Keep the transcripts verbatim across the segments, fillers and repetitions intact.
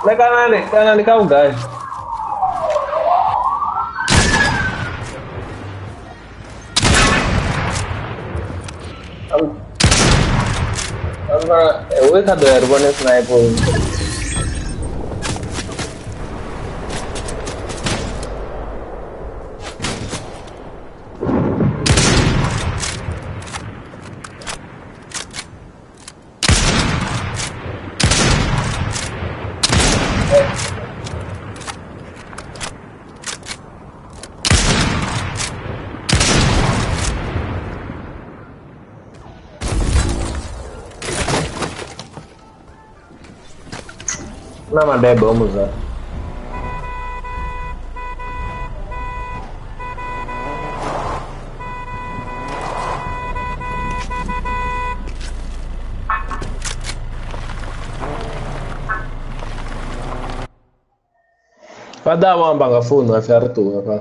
Na kanani, kanani kau guys. Am Am eh we ka doer bone sniper. Nama dai ba mu za. Pada wamba nga phone aferto apa.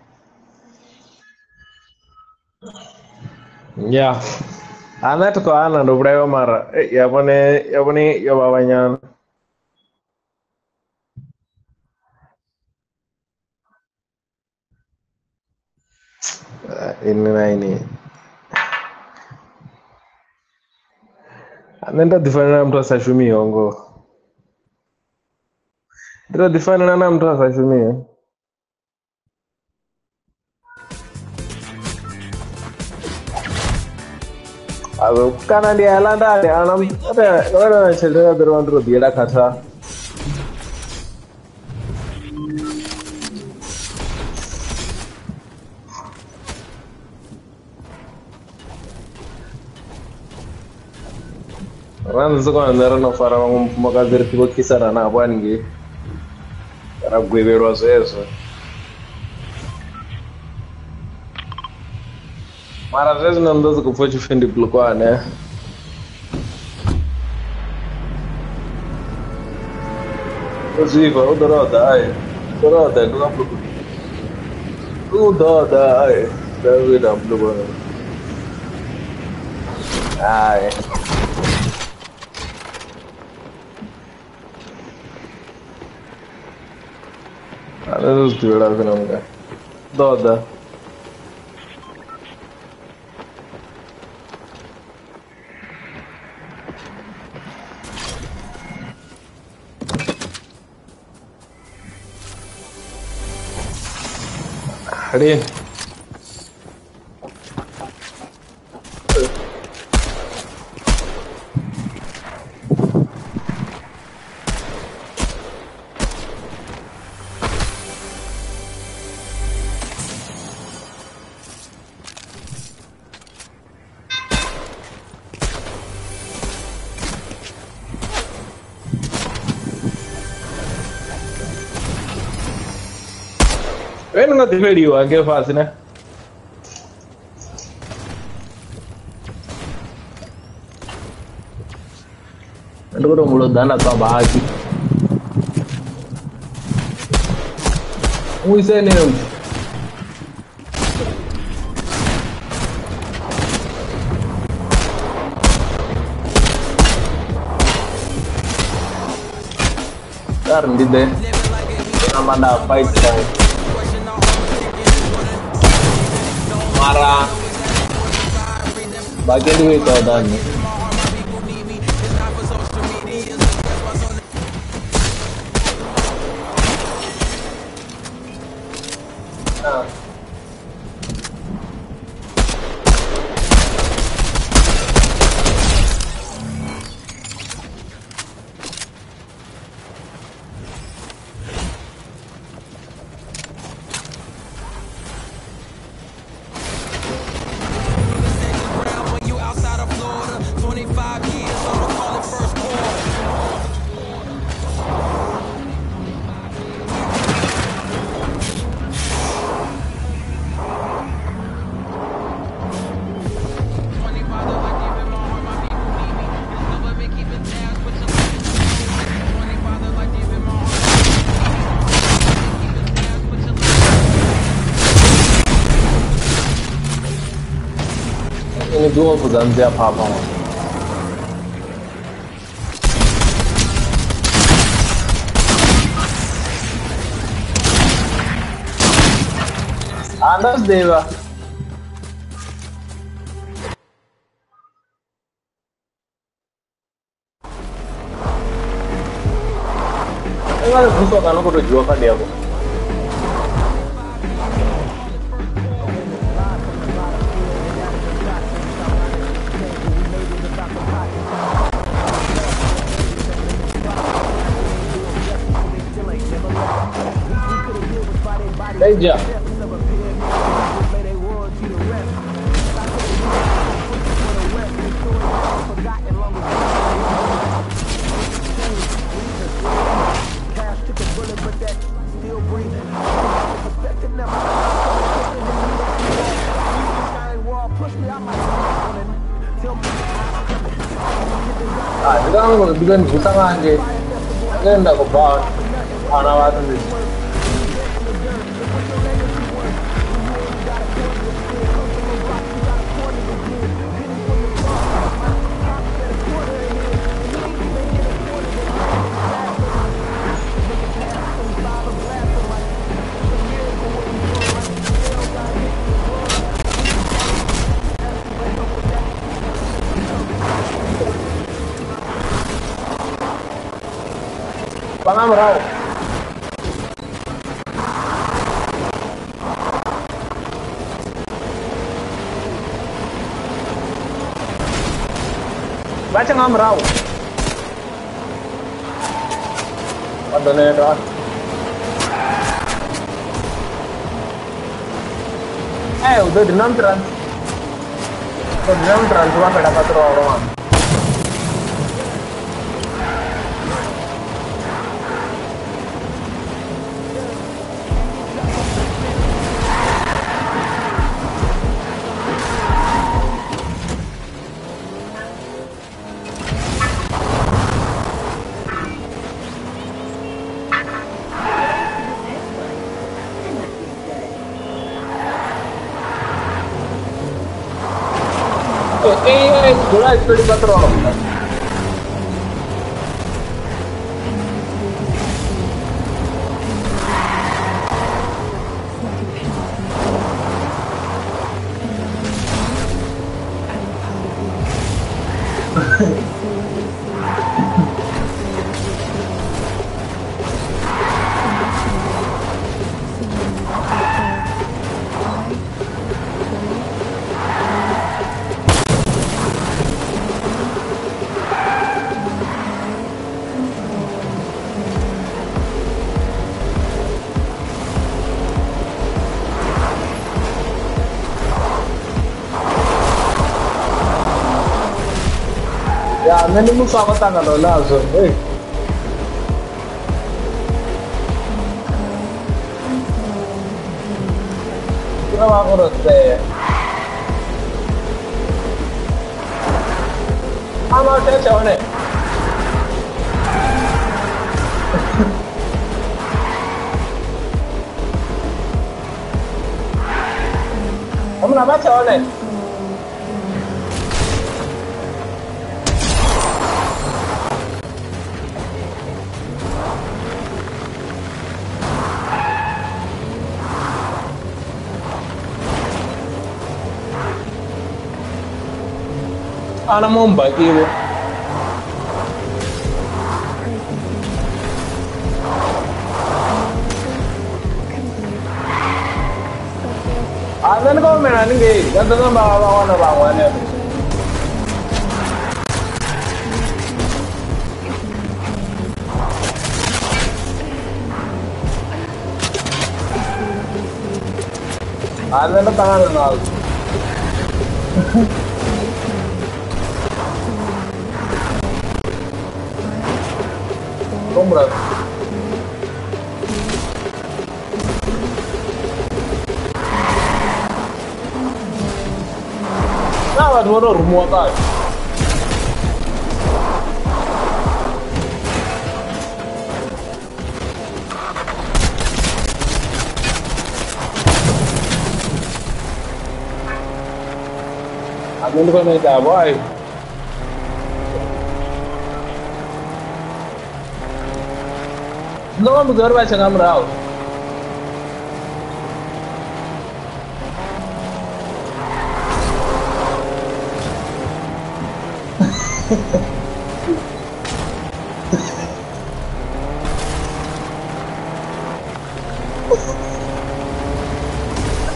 Ya. Ana to ko ana do brayo mara. Ya bone ya bone ya babanyan. Ini na ini. Nenda difanya mtu asashumie ongo. Nenda difanya na mtu asashumie. Ado kana dia landa dia anam ada orang children ada orang tu dia kata. Ran zuko andara no fara magadir tibo kisara na abangi. Era guevero eso. Mara vezes não dá que foi defender bloquear, né? Inclusive, o Dorota, ai, Dorota, não é bloquear. O Dorota, ai, deve dar bloquear. Ai. Ada terus jualan ke nama kan? Dorota. Ready? Bueno, no te video, qué fácil, ¿eh? Aduh, mulut dana tua bahagi. Ui, você nem. Dar di deh. Nama dah fight guys. Marah. Bagian duit kau dan. Nah. Ini dua bulan dia apa-apa. Anas Deva. Enggak ada busuk kan aku udah jual kan dia aku. Meja. Ah, sekarang kalau bilang busang aja, kan enggak kebal, anak waktu itu. Bang Amrau. Baca Amrau. Ada nih Eh, udah di enam trans. Udah di enam trans cuma beda satu orang. Eh, eh, bola itu di patrol. Ya, मैंने मुझे स्वागत करना था लाज़ो. Eh. Kenapa aku harus deh? Ama saya cewek nih. Kamu nama cewek nih? Anak mau bagi bu. Anak kau main ani gay, kan tu kan bawa bawa na bawa ni. Anak tu tangan nol. Compra. Nah, ada orang rumah tak? Aku ni kau nak jawab, boy. No, I'm going to go to Amrau.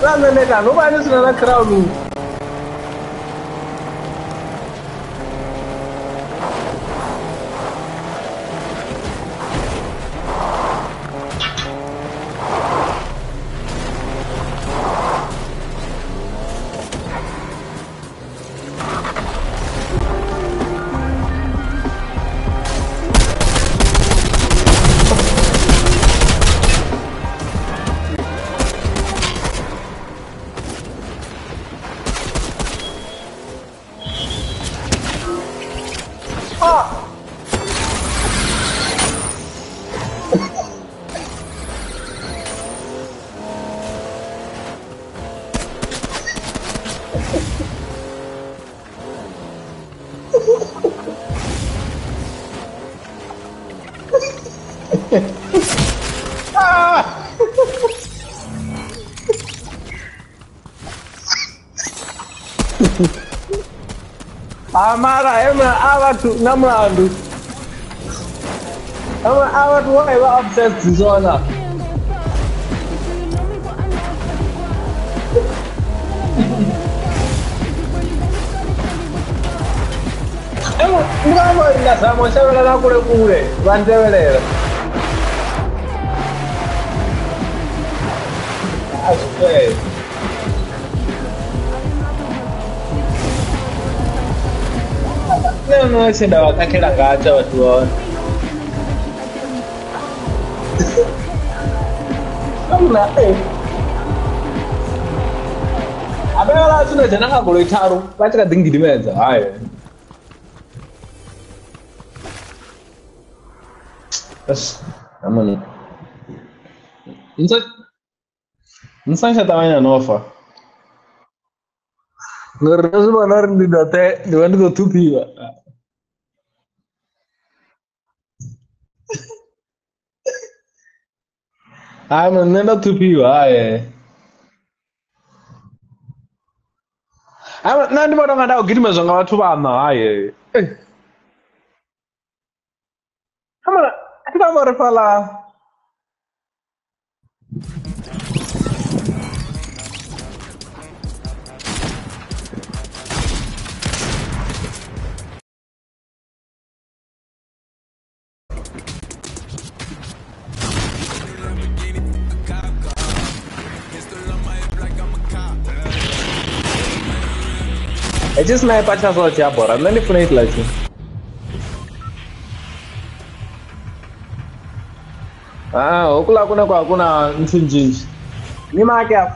Sana nega, no vai nisso na crowd. Amara ema abatu namlandu. Ama abatu wae ba obsessed zona. Ema ngamo ina samo shawela na kule kule. Bandewelera. Ashe. No, no, se da wakakela ngacha watu waone. Kamuna eh. Abela tuna jana ka golo itaro, batika dingi dimenza. Hayi. Bas, amani. Insa Insa tamanya nofa. Ngerasa benar di data, di mana tuh tupi pak. Ah, mana nenda tupi pak, eh. Ah, nanti mana nggak tahu gini masuk nggak tuh apa, eh. Eh, mana? Kita mau repala. I just sniper chance wa chia bora, nani puna itu lagi. Ah, okula kuna kwa kuna msinjinji. Ni makia.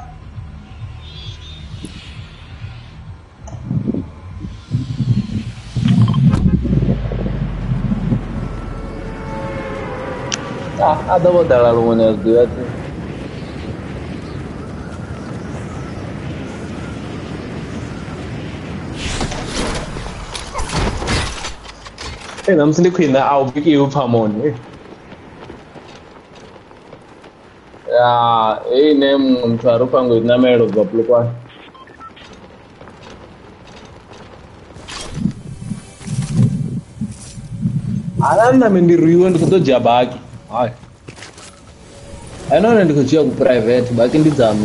Ah, ada bodala lumanya dua tu. Eh, nam sini kena au bikin upamon. Ya, eh, nem mtaru pangu ina mero goplu kwa. Alam na mindi riwan kuto jabaki. Ay. Ano na ndiko chia ku private, baki ndi zamu.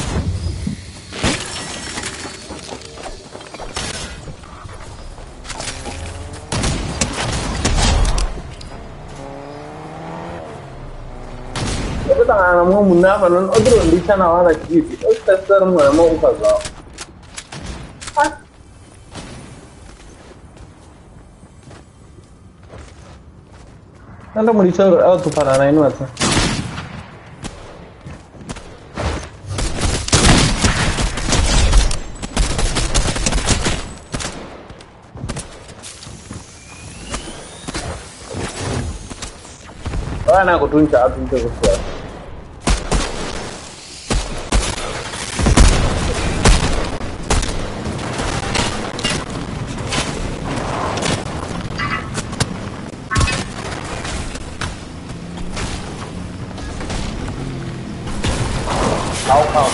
Tangan mo muna pa nun otro hindi siya nawa nag-gigi. O tester mo na mo upaga. Ah. Nanda mo dito oh to para na ino ata. Wala ko tuncha atuncha ko siya. How how?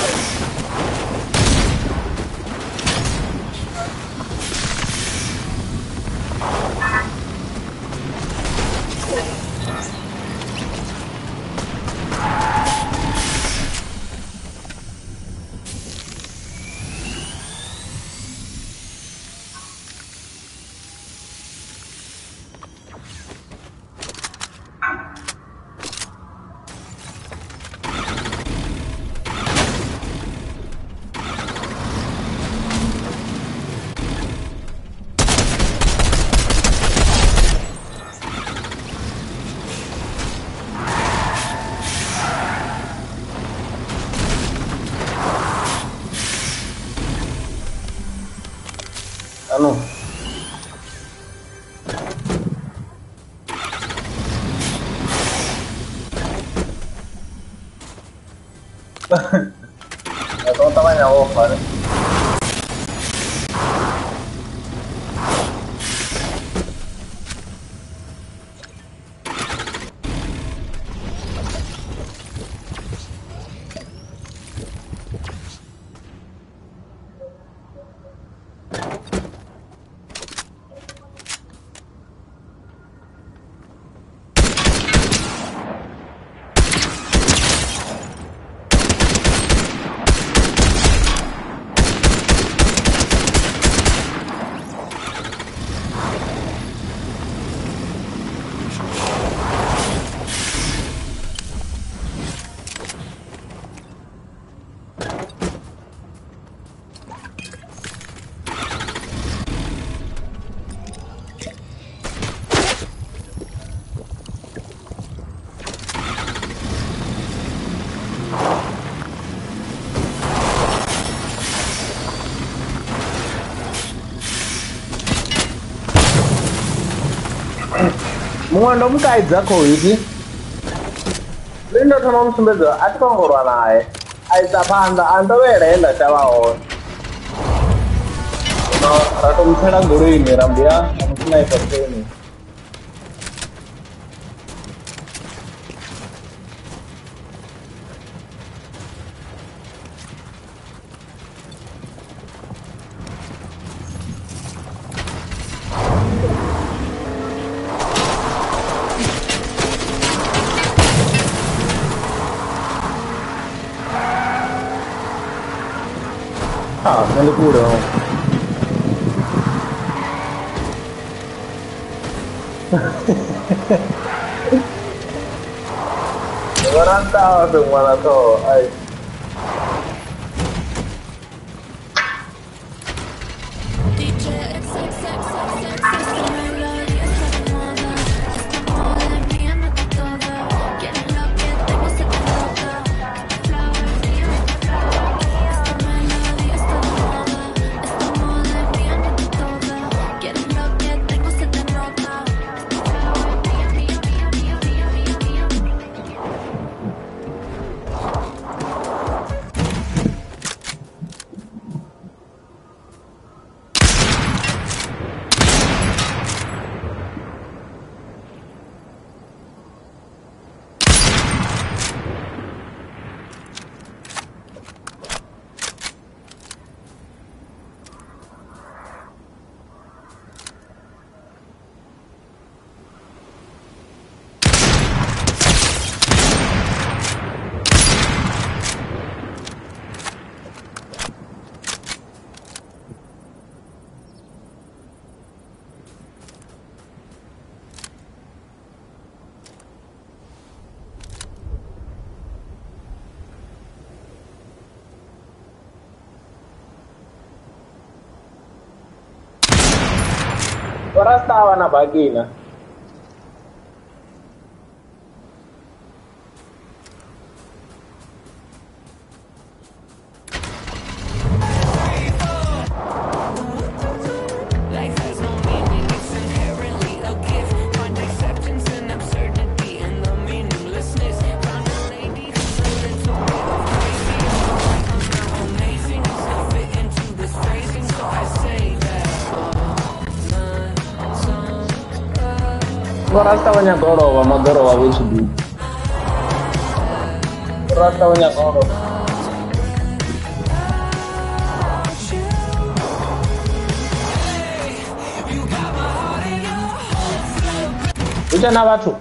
Atau tamanya over. Mundo mukaidza khoidi lindo thona umsumbedza atikongorwa naye aidza phanḓa andovelela shavaho no ratomutshela goloini rambuya amusinaisa treni Ah, non le curo. quaranta semua to, ay. Ora stava na bagina. Ora stava nya gorova, ma gorova vici di. Ora stava nya gorova. Uja na watu.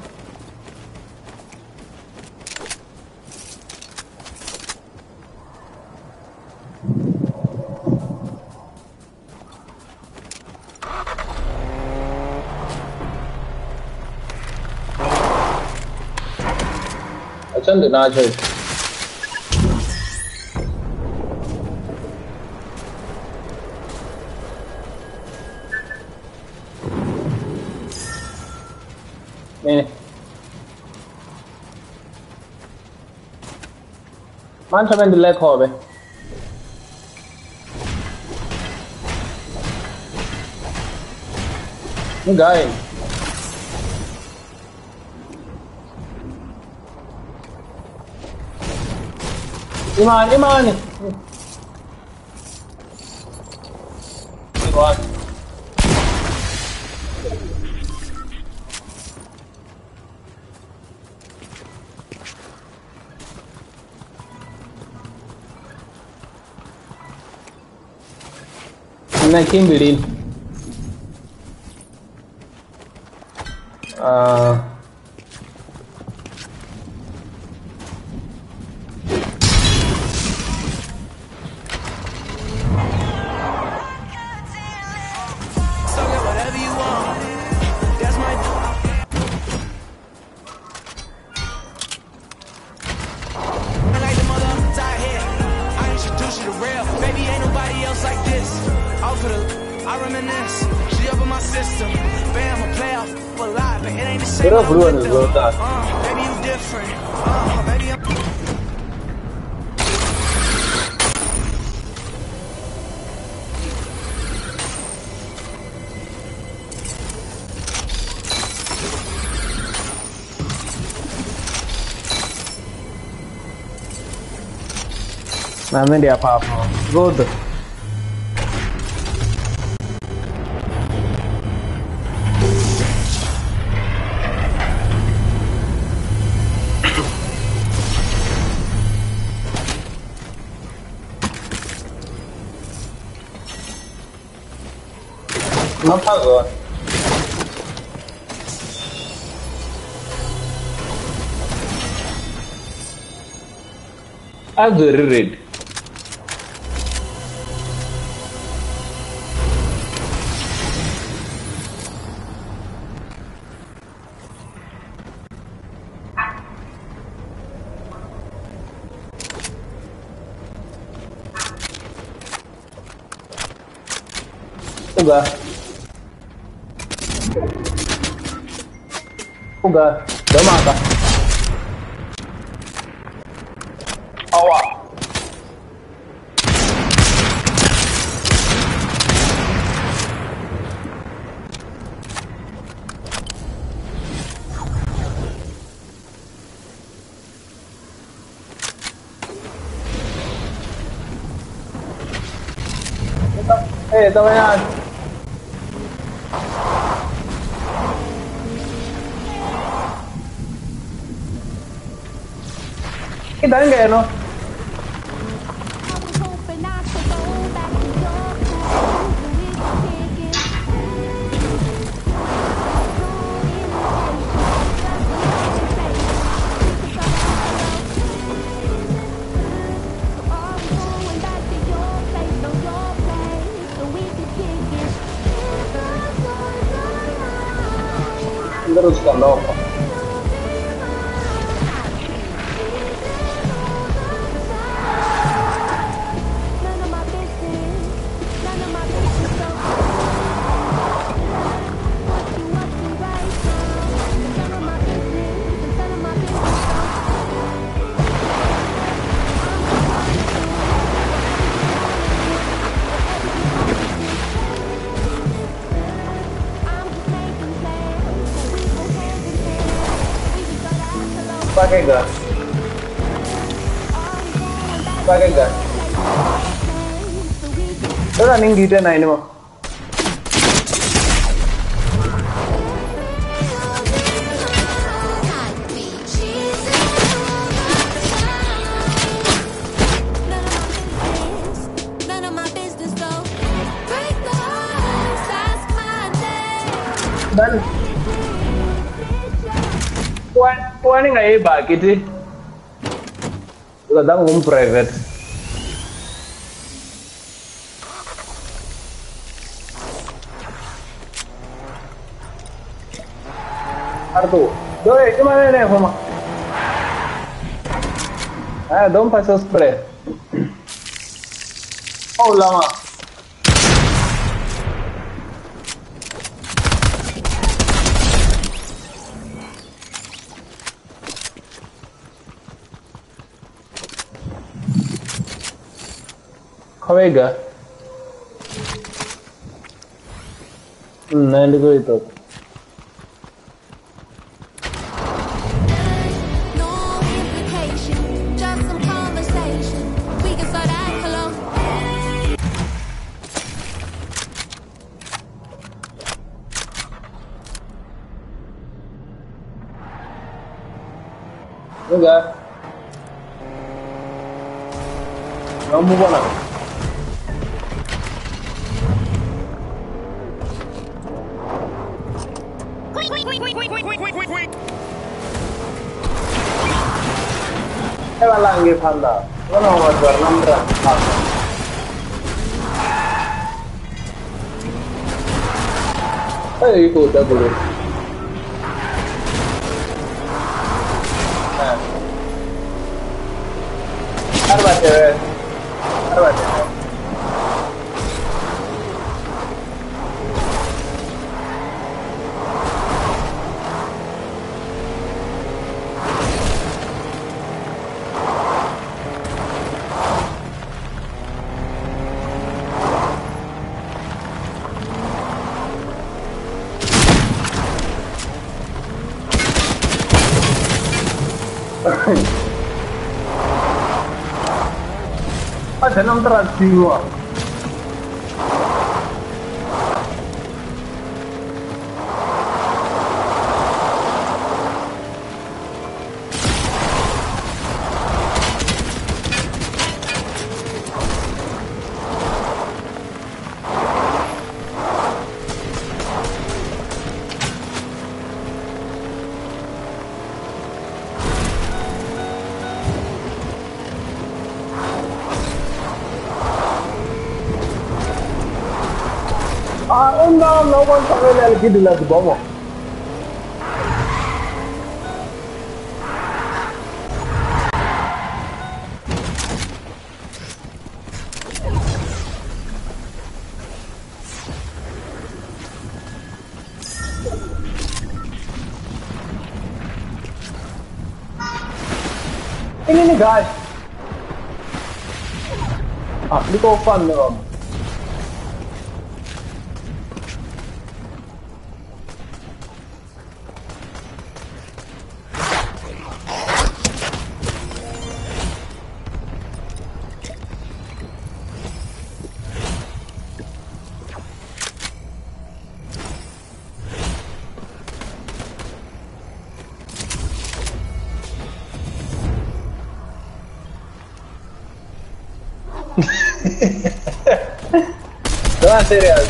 Achande na chai. Nih. Manca ben dilek hobe. Enggak. Imani, Imani. Imani. I'm Kimberly. Uh. Era Bruno, tá? Baby, you different. Uh, baby, I'm... Nanti dia apa-apa. Good. Não tá agora. I'm very red. Uga. Uga. Udah mata. Awak. Eh, teman-teman. Kita enggak ya, no? Teruskan dong. Pakai gas. Pakai gas. Running gitu nah ini mah. Dan Puan, puan ini nggak hebat gitu. Kadang ngomong private. Artu, doi, gimana nih, Fama? Ah, dong pasal spray. Oh, lama. Kawega. Hmm, nanti gue itu. No implication, just some conversation. Enggak. Kamu mana? Saya lagi panda. Mana mau jual nomor? Eh, itu udah boleh. Nah, apa cewek? Apa cewek? Ada enam terasi gua. Ah, enggak, no one sampai lagi di lagi bawah. Ini nih guys. Ah, ini kok fun nih om. Jangan serius.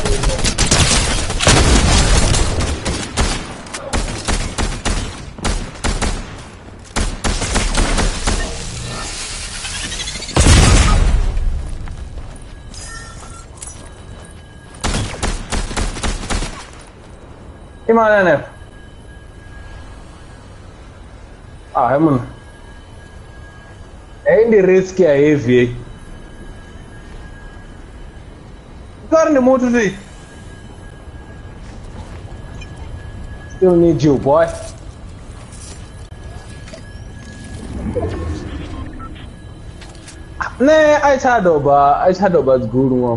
Gimana nih? Ah, emang. Eh, ini riski ya heavy. Turn the motor today. Still need you, boy. Nah, I tried over. I tried over the good one.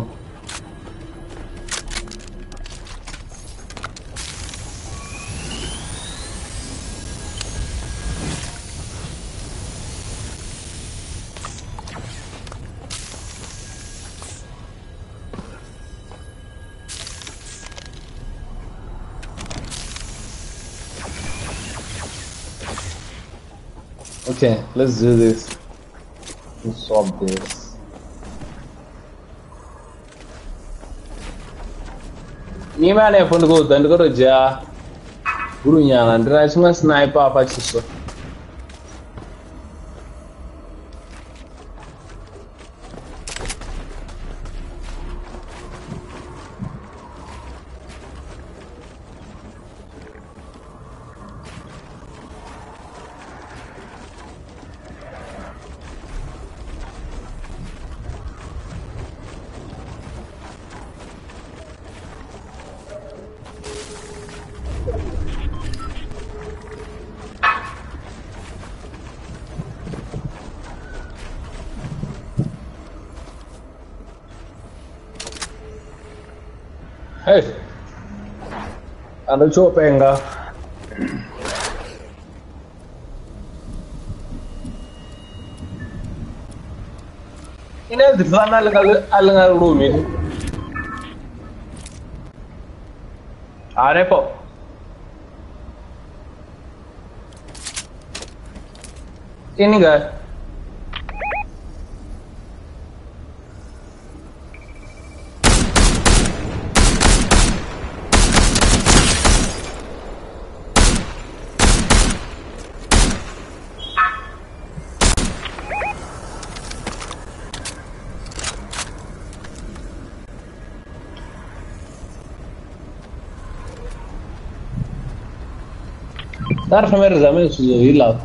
Okay, let's do this. Let's solve this. Ni mana pun go dan go ja. Burunya ngandra cuma sniper apa ciso. Hey, ano coba enggak? Ini di sana alang alang room ini. Ada po. Ini enggak. تعرف امير زمان يلا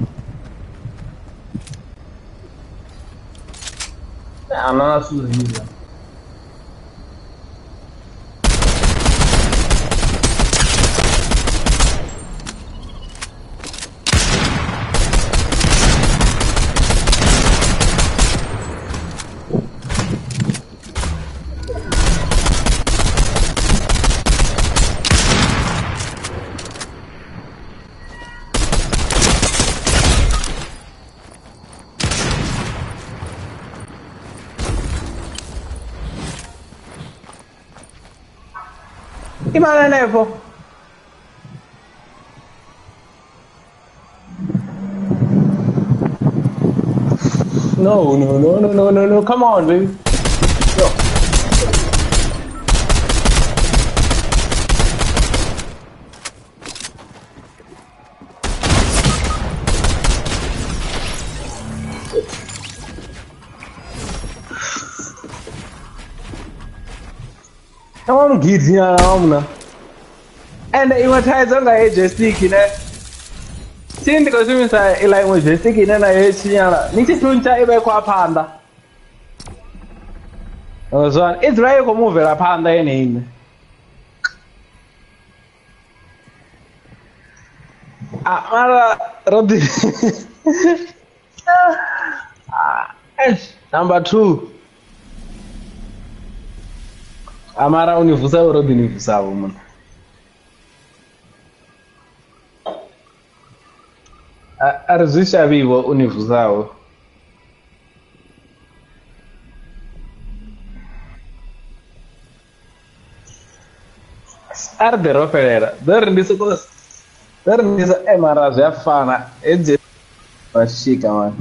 انا ناس يلا Gimana Nevo? No, no, no, no, no, no, no. Come on, baby. Go. Come on, kids, yeah, I'm and even times on the just thinking that. Since because we say like was just thinking and I hate you. Need to turn to ebe kwa panda. So it's right to move a panda in him. Ah, Roddy. Number two. Amara unifusa Roddy unifusa woman. Arzisha vivo unifusao. Ardero Ferreira. There nisso coisa. There nisso é maravilha fana. É de chica, man.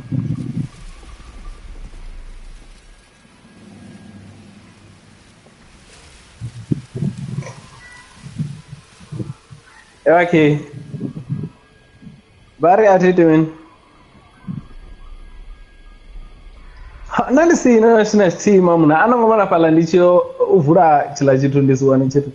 Eu aqui. Bari atitude. Nani si no sina si mamuna. Ano ngomana pala ndicho uvura chila chitu ndisuwani chitu.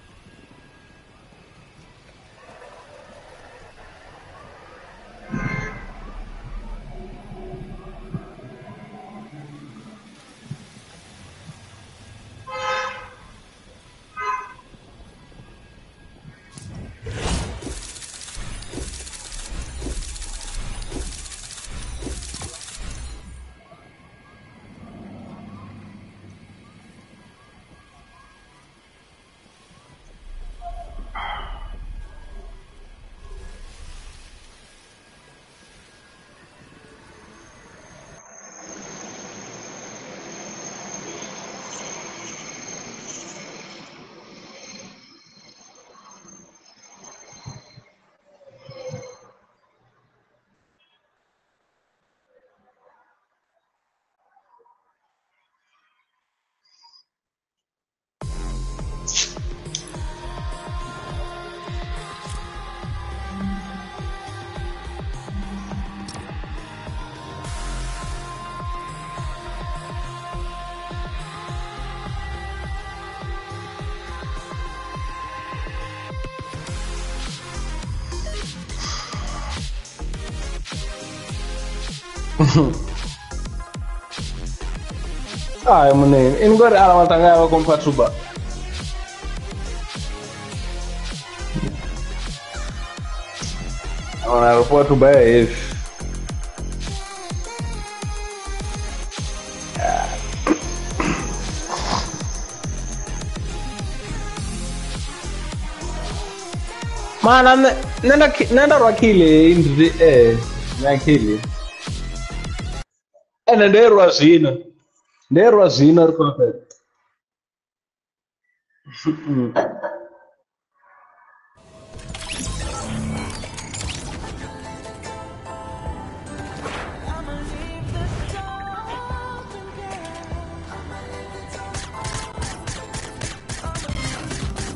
Ai, menino, ini gue ada alamat tangga apa kompat suba. Alamat aeroporto tuba é esse. Mana nenda nenda wakili indri eh wakili. Eh nenda ruazina. Nenda ruazina rupa.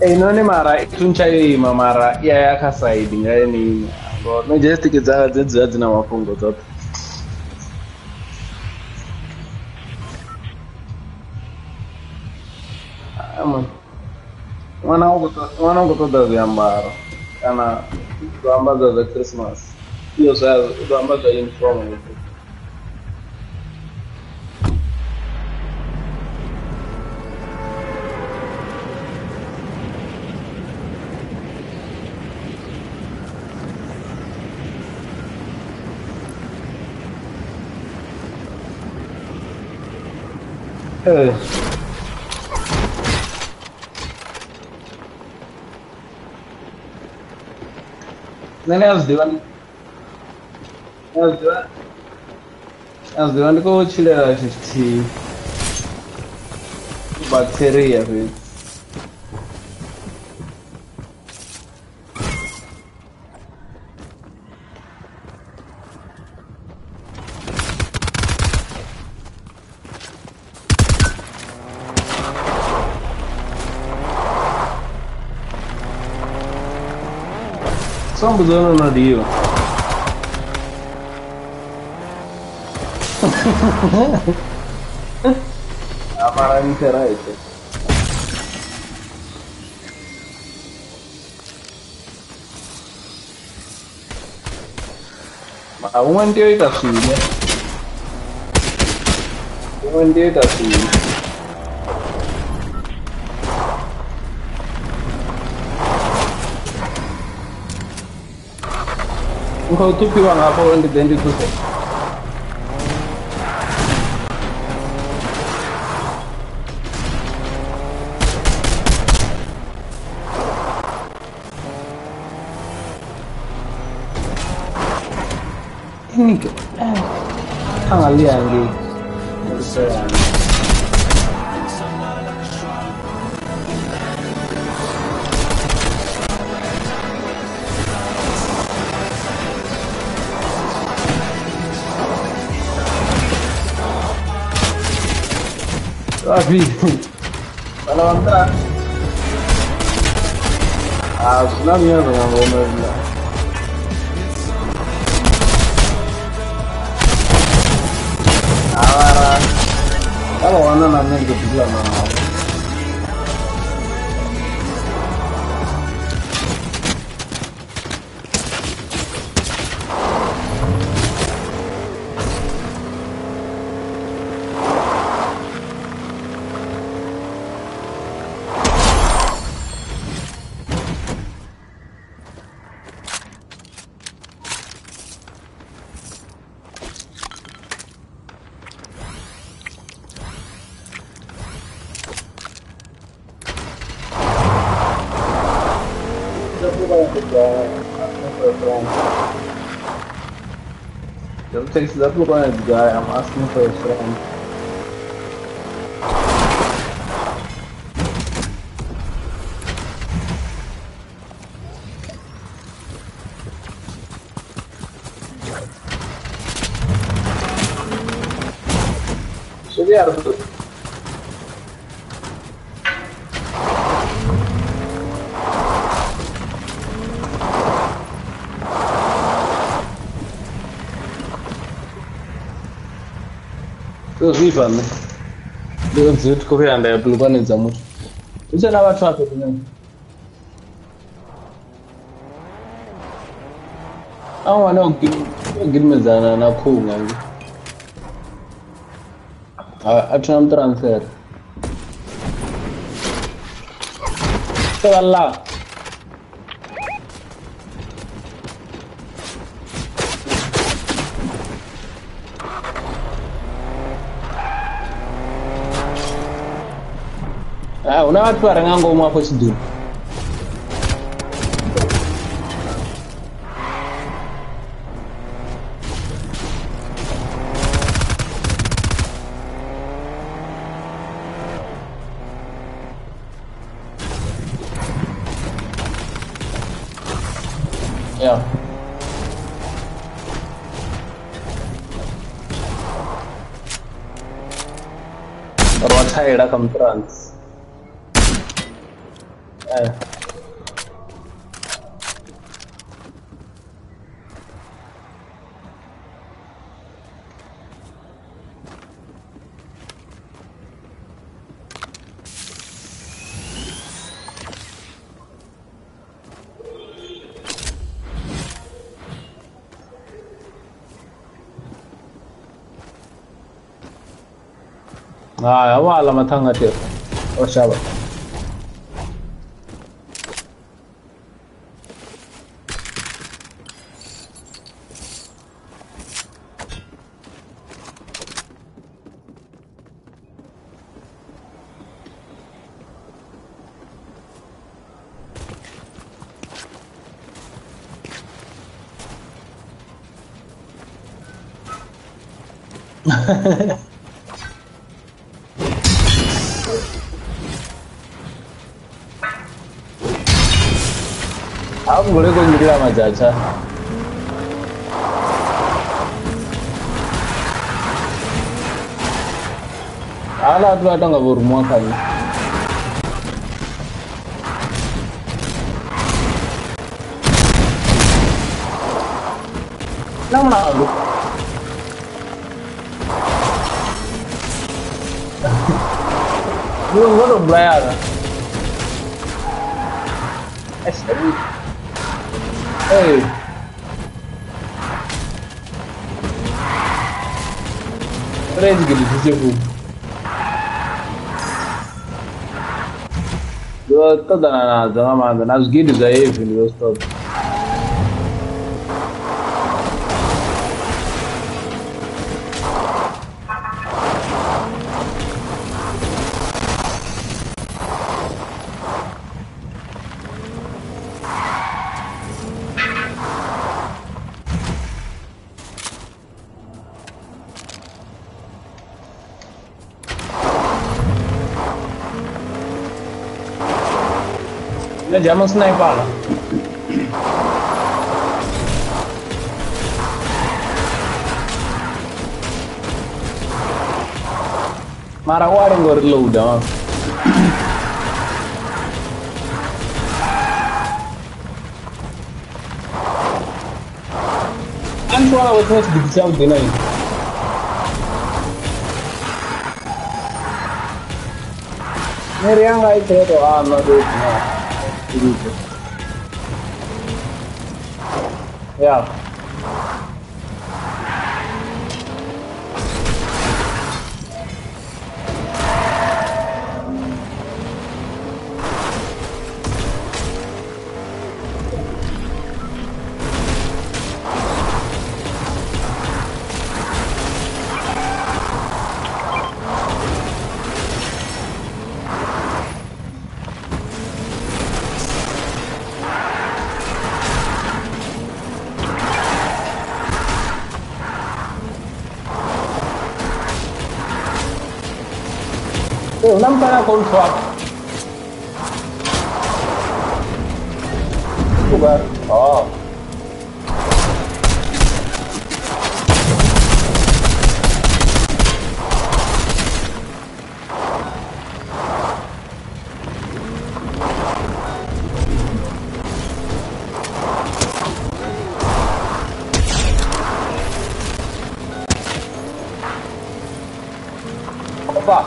inoni mara itunchayoima mara iyaya akasaidi ngaenini majestic dzanga dzedziva dzina mafungo dzoto mwana wangu toda zviambaro kana kuambadza zvechristmas iyo zvayo kuambadza uniform Hey. Then I was doing, I was doing, I was doing the go chill out fifty bacteria with. Some don't know you. Amara internet. Ma one day da figlia. One day da figlia. Kau tu piwang apa orang di dendri tu sih? Ini ke? Tanggal liang di. Tapi, kalau anda, ah, sebenarnya dengan Romer lah. Ah, kalau anda nanya itu juga mana? Don't take that look on it, guy. I'm asking for a friend. ശരിയാണ്. Zvivanne ndoziti kupenda yapulupanidza muti uchana vathu vape kunyanya avo vana kugidimedzana naphunga atina mutransfer sevalla Ah, una watu warangango mwapo chidini. Yeah. Orang Thai dah kam trans. Eh. Haya, wala matanga tena. Oshaba. Aku boleh kau nyuri sama Jaja. Ala tu ada nggak berumah kali. Nama lu? Lu nggak ada belayar? Eh, sorry. Hey. Range gini sih Yo toda na zama manda nas guides aí, filho, eu estou. Vediamo sniper. Mara guarda ngor load ah. Antu wala watu bidisha udina hii. Mere yanga ite to ah no do na. Yeah. Oh, nampak nak kau swap. Bukan. Oh. Apa?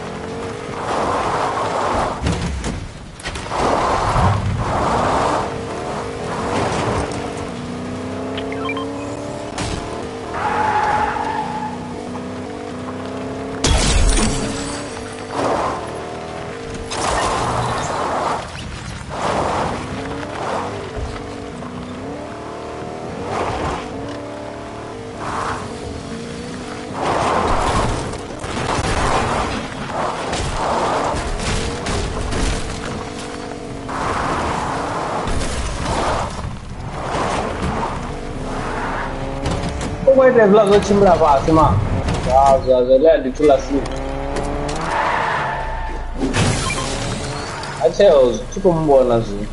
Wait, I've lost the chimney of Asima. Yeah, the land is asleep. I tell you, two more than you.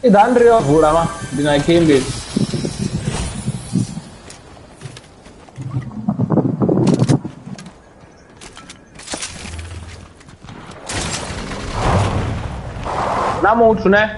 Idan rio vura ma dina kimbi. Namo utune.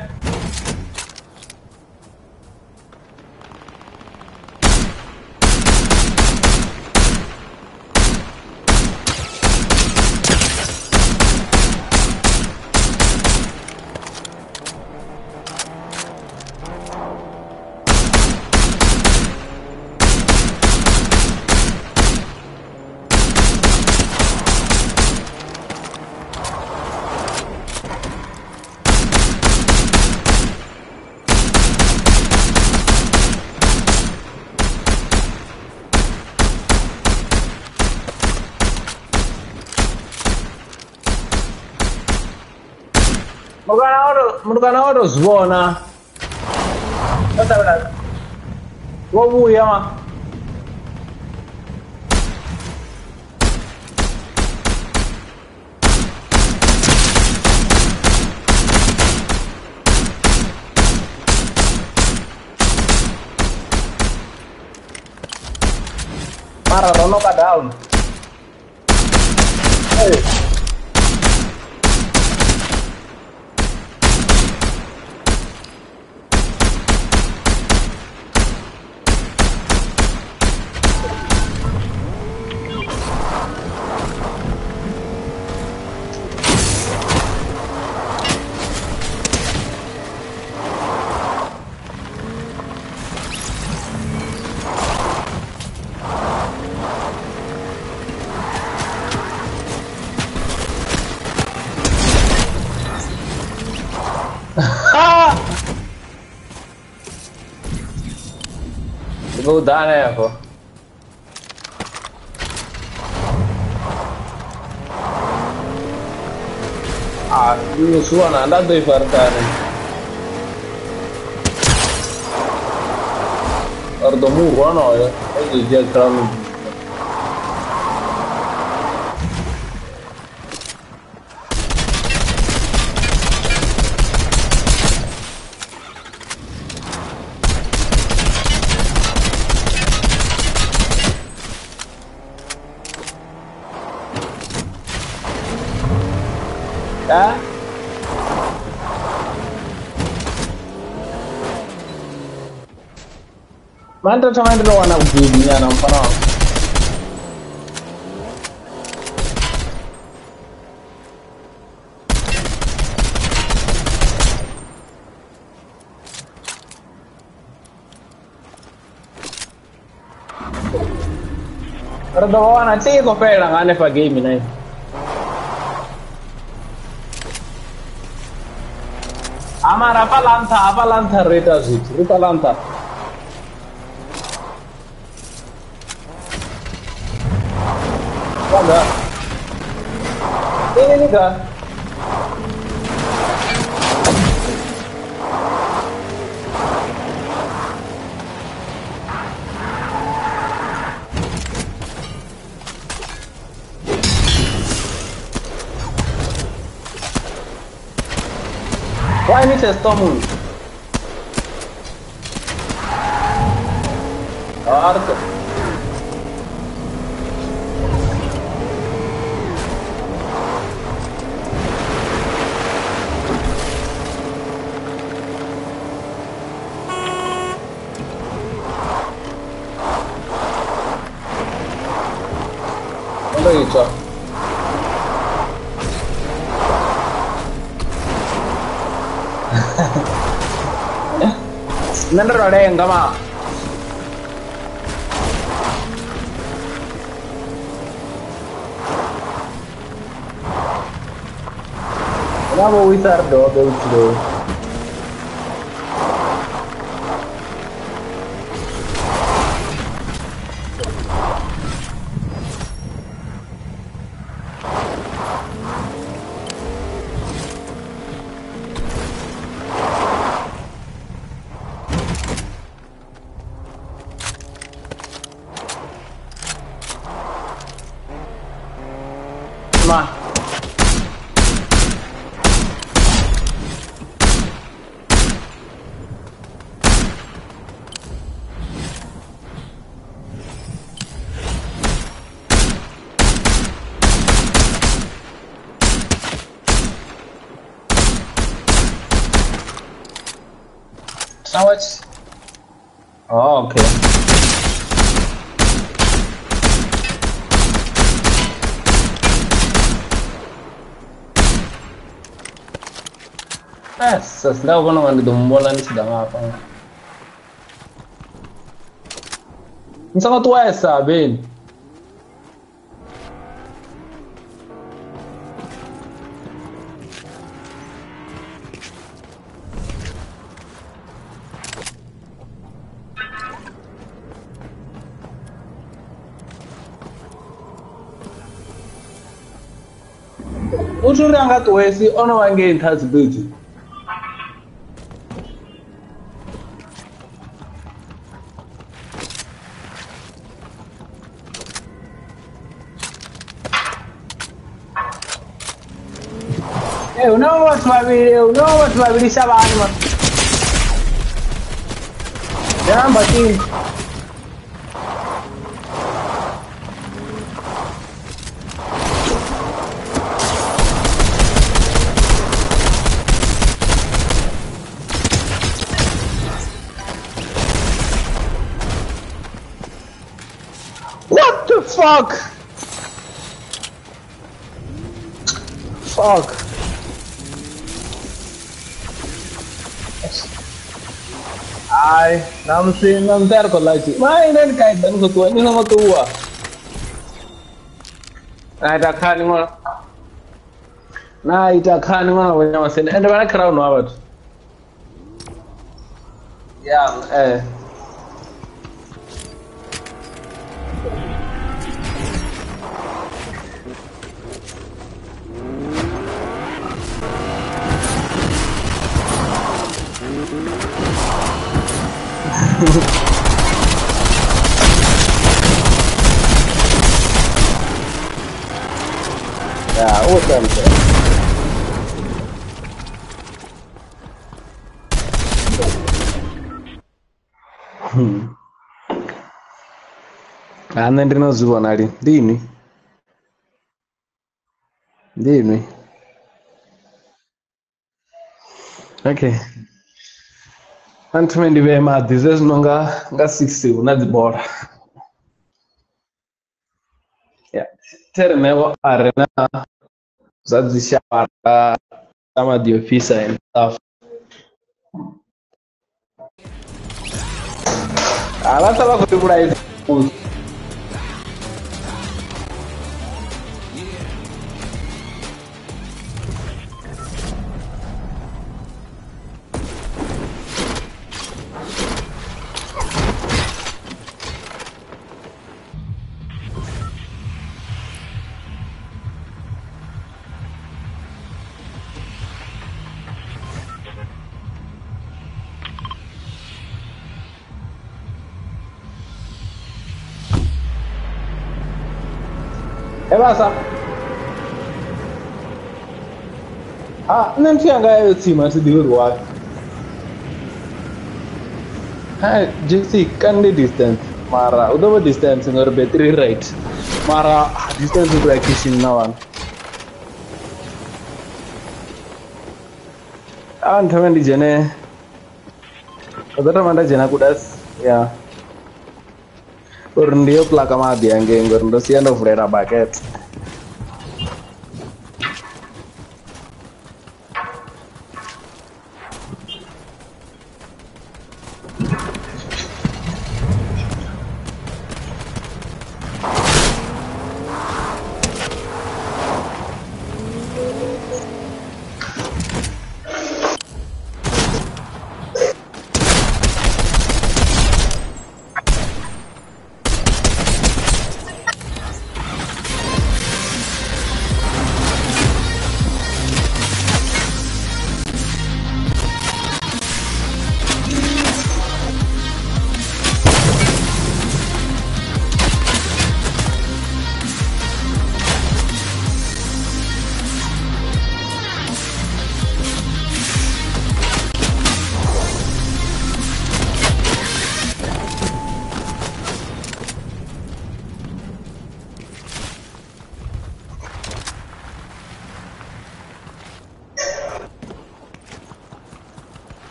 Murukana watu zibona Wata wabuya ma Mara rono ka down. Hey. Vou dar, né, pô? Ah, ini suona anda doi partane. Ordo muro no, eh. Oggi già tram. Ya. Mantap sama itu anak ujinya nampak no. Pero daw nanti ko pera ngane pa game na. Amar apa lanta, apa lanta reta sih, reta lanta. Ada. Ini nih kah? Wah ini sestomun. Arto. Apa itu? Bener ada yang gak mau. Kenapa Wizardo begitu? Ma Now what? Oh, okay. Yes, that's now one of the more than the map. It's not twice, Ben. Uturanga twice, on one game has beauty. You know what's my video? You know what's my video? Sab animal. Yeah, I'm batting. What the fuck? Fuck. Ai, nam sin nam ter ko lai chi. Mai nen kai dan ko tu ni sama tua. Ai ta khan ngo. Na ita khan ngo wa nyama sen. Ende bana crown no abat. Ya, eh. Ya, udah gitu. Hmm. Anda ndino zuwa nali. Dini. Dini. Okay. Antu mendi be ma dizes nonga nga sixty unazibora. Yeah. Tere mewo arena zazishara kama the officer and stuff. Ala saba kutibura hizi. Eh basa. Ah, nanti yang gaya si masih di luar. Hai, jadi kan di distance. Mara, udah ber distance ngar battery right. Mara distance itu akishin nawan. An teman di jene. Ada mana jena kudas ya. Urundio plaka madi ange ngurundo siendo frera bucket.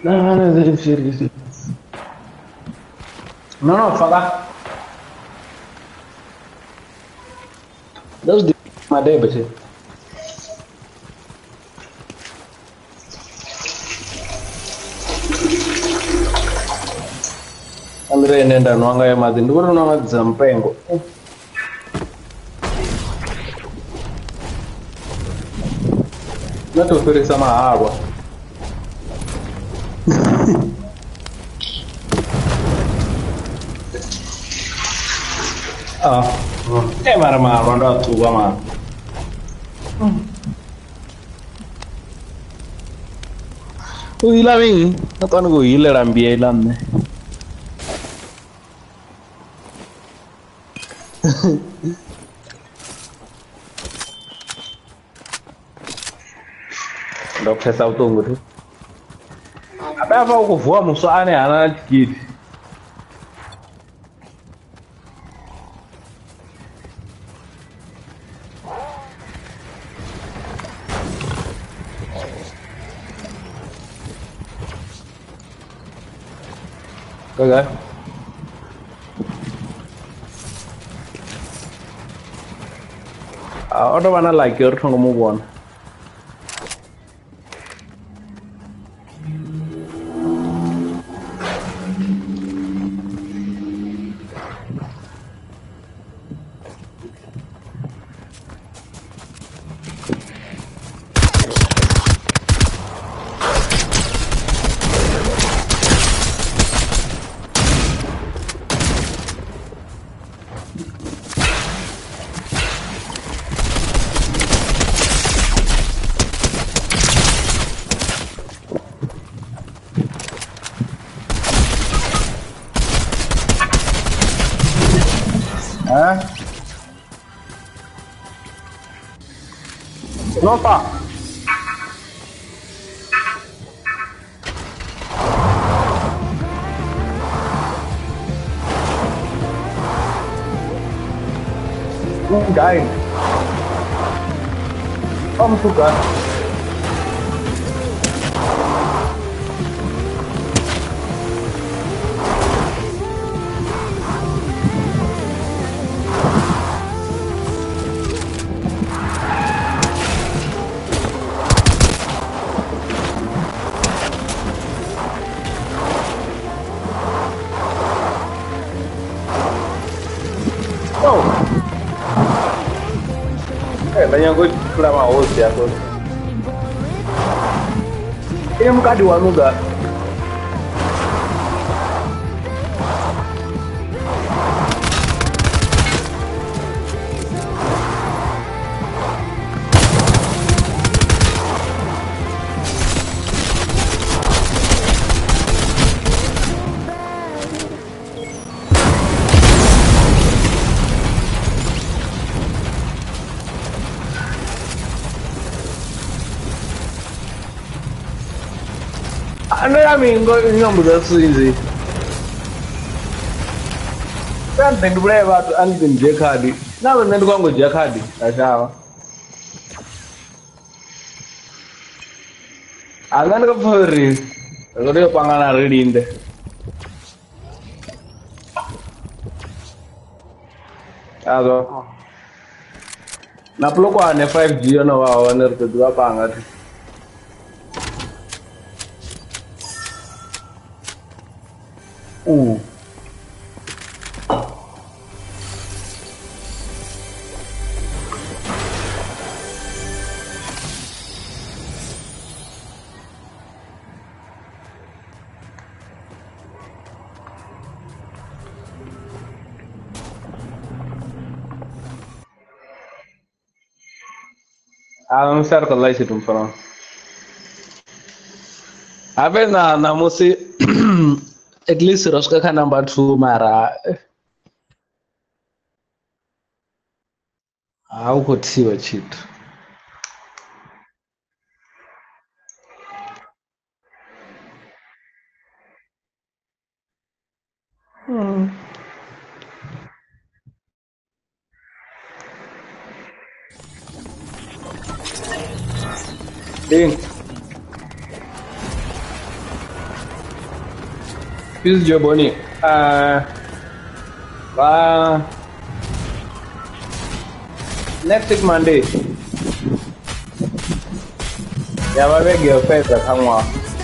No, no, no, serious. No, no, fala. Those days, my day, but Andre nenda nwanga ya madhi ndikuri unwa dzampengo. Natofirisa maharwa. Ah, eh mara maharwa ndo atuwa ma. Uila mingi, nataka kuile rambia ilanne. Ndo pesa utongo tu. Abava ukuvua muswane hana tikiti. Okay. I don't wanna like your tongue move on. Huh? Não tá. Um guy. Vamos jogar. Banyak gue kurang mau sih aku. Ini muka dua muka. Anda kami enggak ini nggak mudah sih. Kan tentu berapa tuh anjing jekadi. Nah benar gua nggak jekadi, ada. Angan ke peri, kalau dia pangan hari ini deh. Aduh. Nah perlu kau ane five G na wa waner tuh dua pangan. Uh. Alam besar kalau isi tumpang. Apa na na musi at least Rosca kan number two mara. How could see what shit? Hmm. Ding. This is Joboni. Uh, uh, next week Monday. Yeah, I will give first at Hanwa.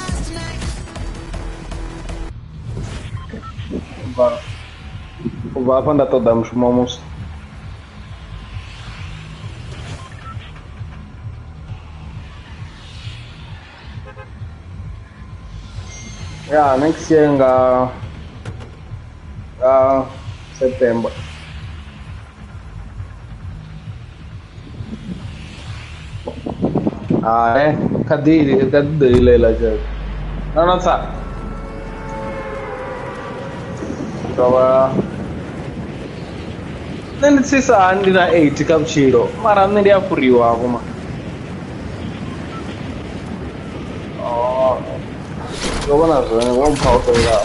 Uva fanda toda mshumamos. Yeah, next year in uh, uh, September. Ah, eh, kadiri, kadiri lela jad. No, no, sir. So, uh, then it's this andi na eight kam chiro. Mara ndi ya furiwa kuma. Oh, so wana so ne wan pauto ya.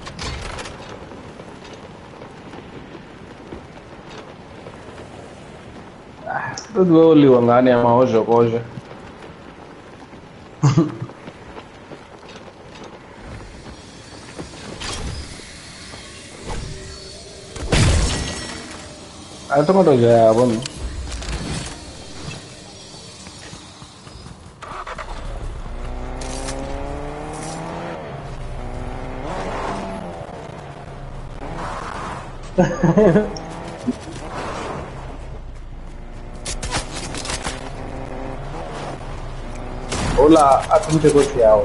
Ah, tudo oli wangani ya maojo koje. Itu kan udah jawab. Hola, aku mau coba siapa?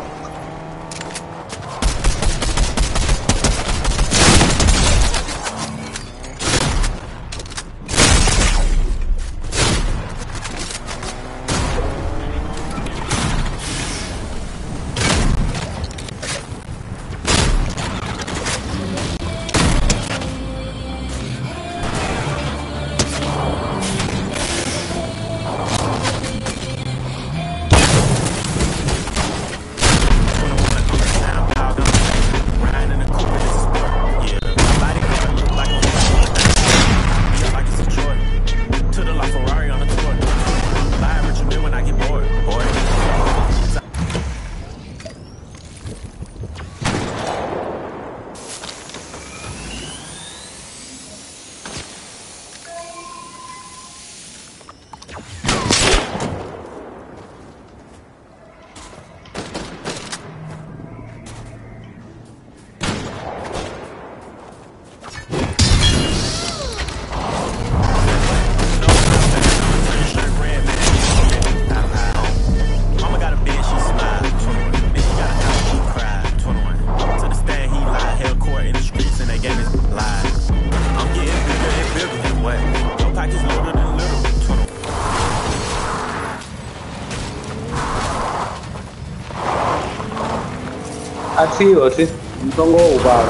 Así o sí, pongo ubara.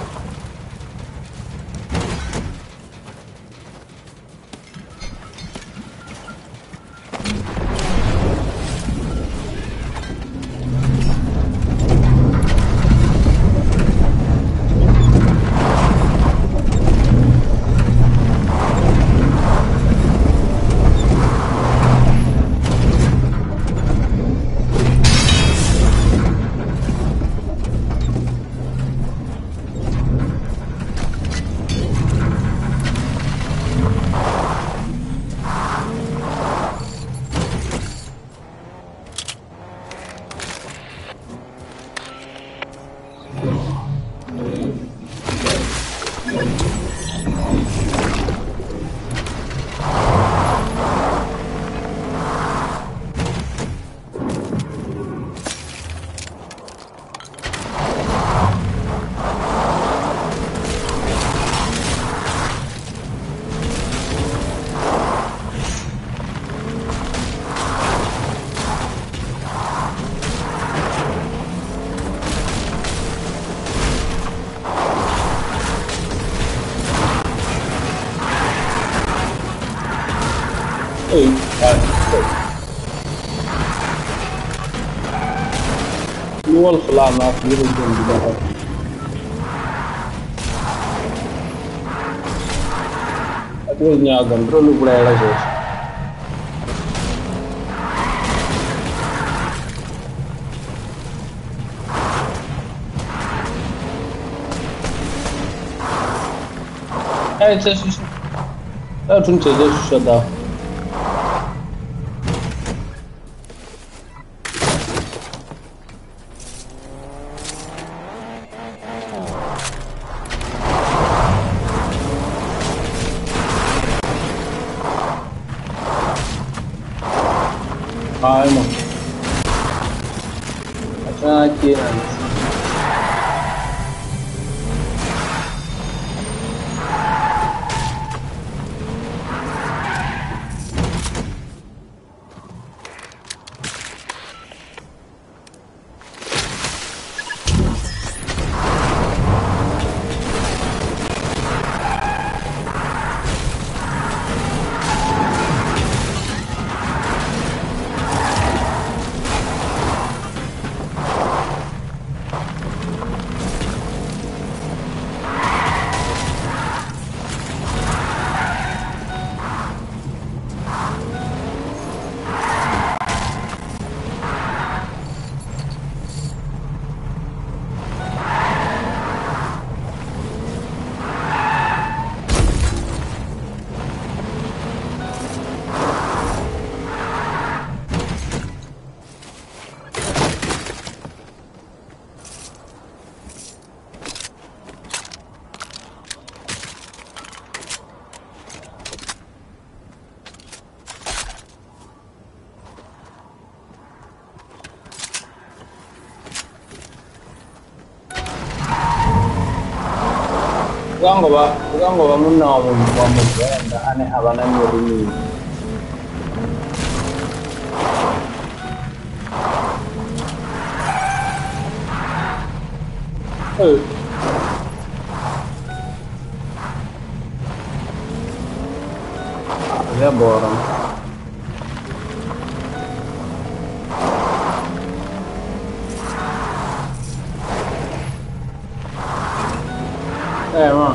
Lual selama biru dan juga. Aku nyagan terlalu berat lagi. 哎，这是是，要从这个学到。哎嘛，好像这样子。Bukan ba, bukan ba mun na mun ba mun da ane abana ni rini. Eh. Ya borong. Eh, ma.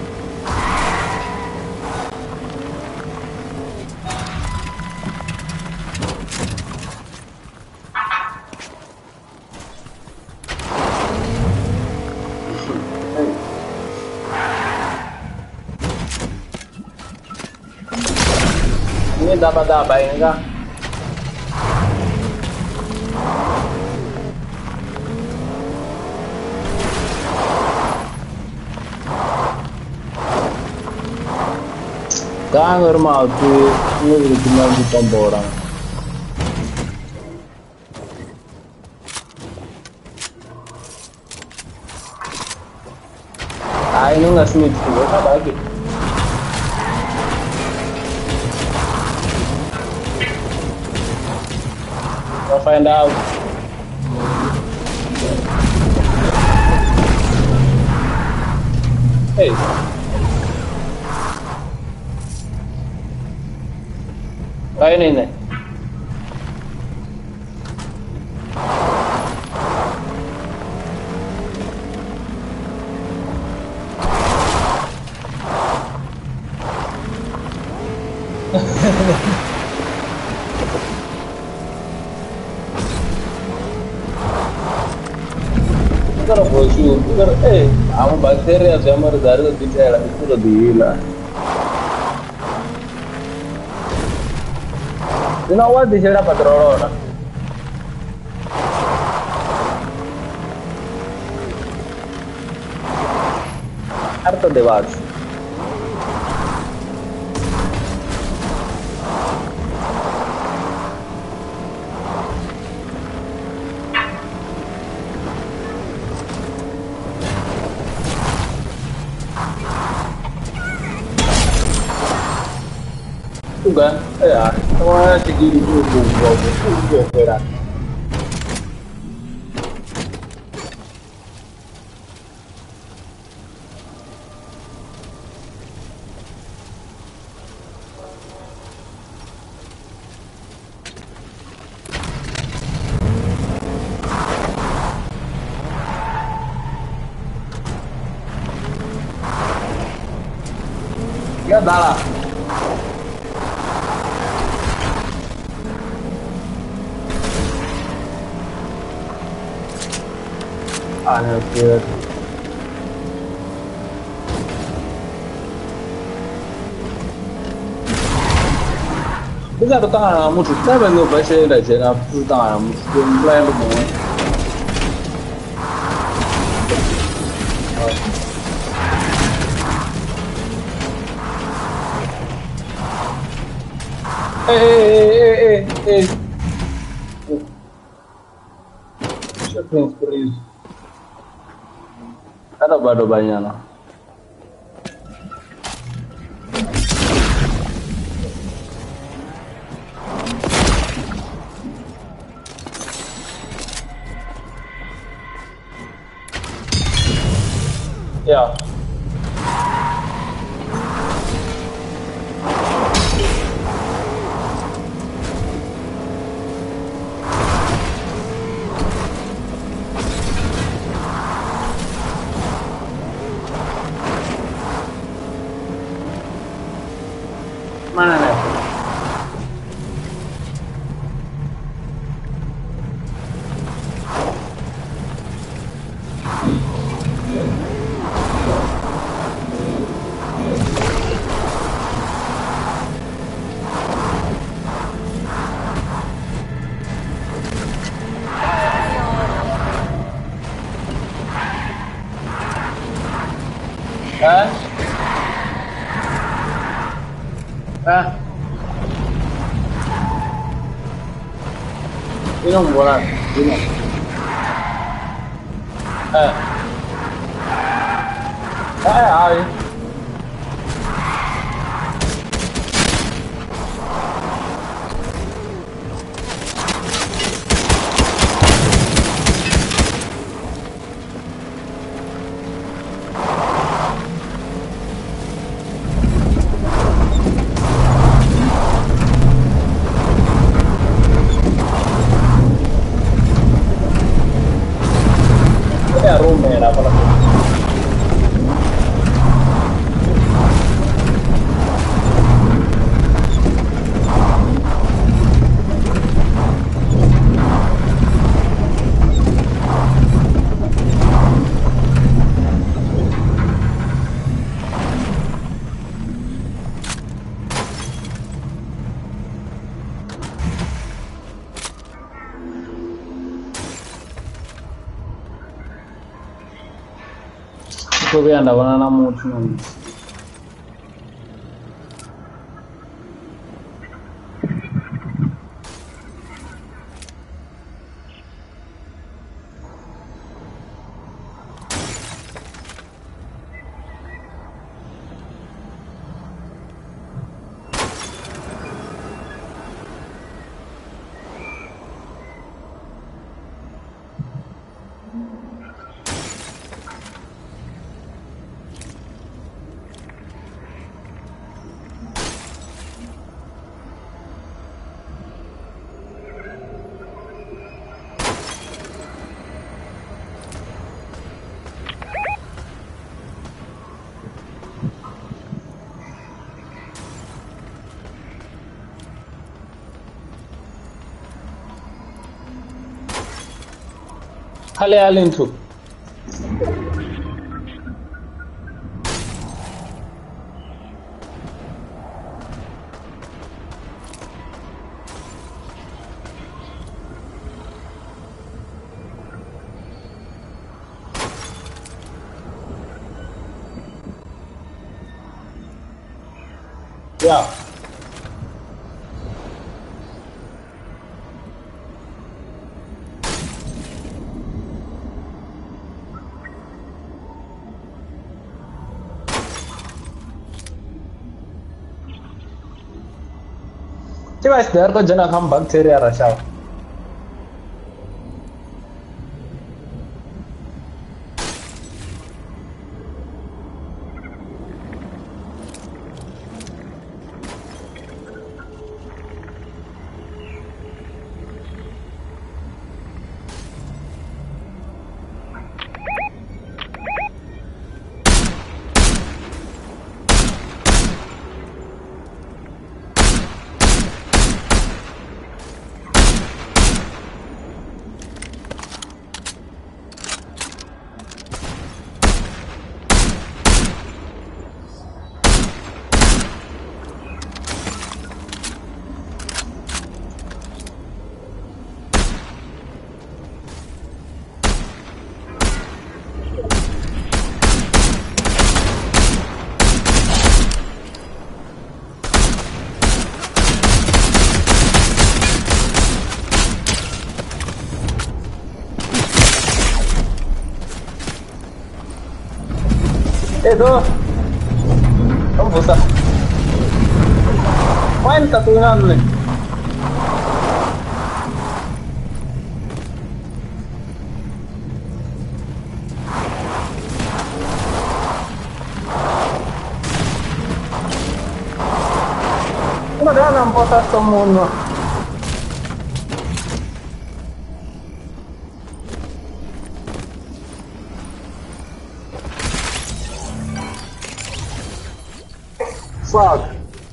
Ini dapat apa ini kan? Kan normal tuh, ini cuma di tomboran. Ah ini nggak smith juga, apa lagi? We'll find out. Hey. Kaya na yun eh. Kalau bosku, kalau eh, kamu bakteri yang sama dari itu saya itu lebih gila. You know what? This is a patrón. Harto de base. Juga, ya, semua segini dulu, gua gua kira. Ya, dah lah. Anjir. Bisa bertahan sama musuh. Saya bantu baca dari sana bertahan sama musuh. Belum mulai bermain. Eh eh eh eh eh. Siapa yang seperti itu? Ada bado-banyak lah. Ya. Mana nih? Hah? Hah? Minum bola, minum. Eh. Eh, ai. Ya rumah apa lagi? Coba anda banana mutu. Hale alin tu. Ya. Coba sedar kau jangan hambang ceri rasa. Itu. Kamu bosan. Main satunya nih. Una dana un po' sto mondo. Fuck.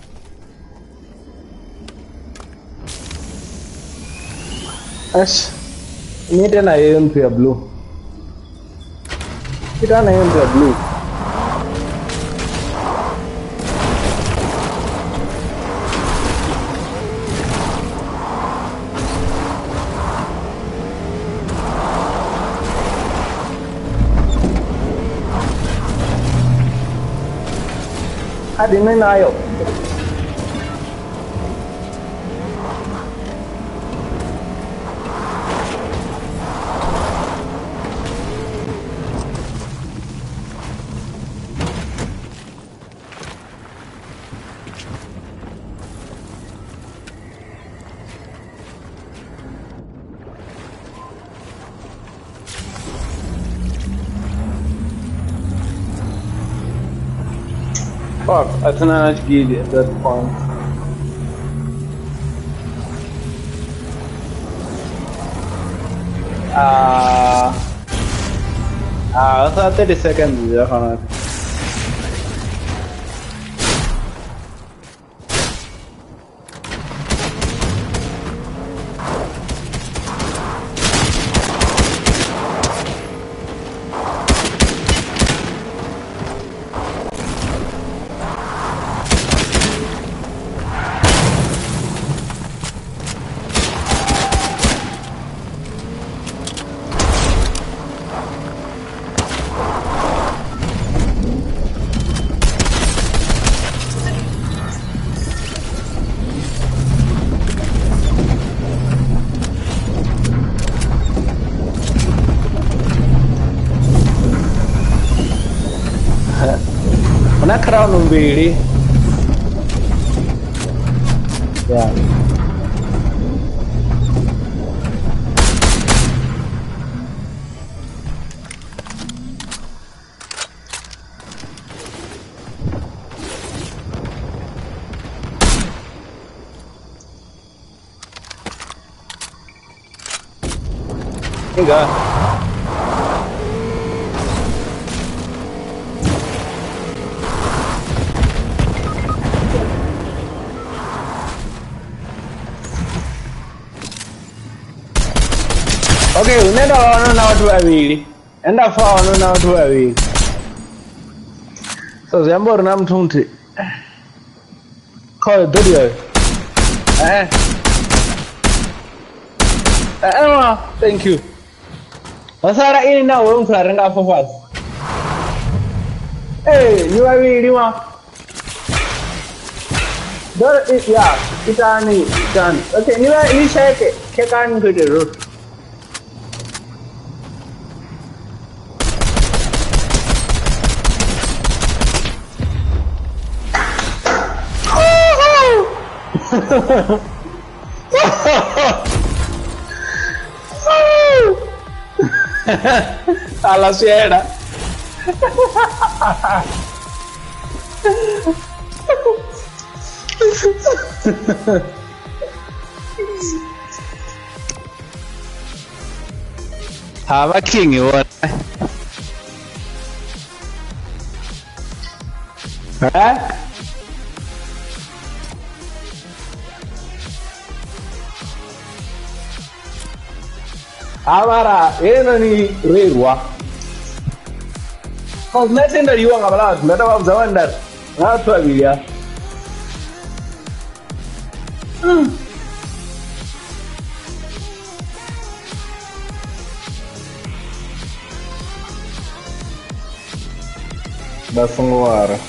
Ash. Ini dia na yun pia blue. Kita na yun pia blue. Hadi na ayo. Fuck, I cannot get it at that point. Ah, ah, that's thirty seconds. Yeah, huh? Una crown mbili. Yeah. Enggak. Okay, unaenda wanaona watu wawili. Enda fa wanaona watu wawili. So jambo na mtunti. Call video. Eh. Eh, thank you. Wasara ini na wewe mkularenga fofas. Eh, ni wawili wa. Dor ya, itani, itani. Okay, ni wa ni shake. Kekan kudero. Alla sera. Hava king what? Eh? Amara, eno ni rewa. Cause nothing that you want about, not about the one that not to be ya. That's some water.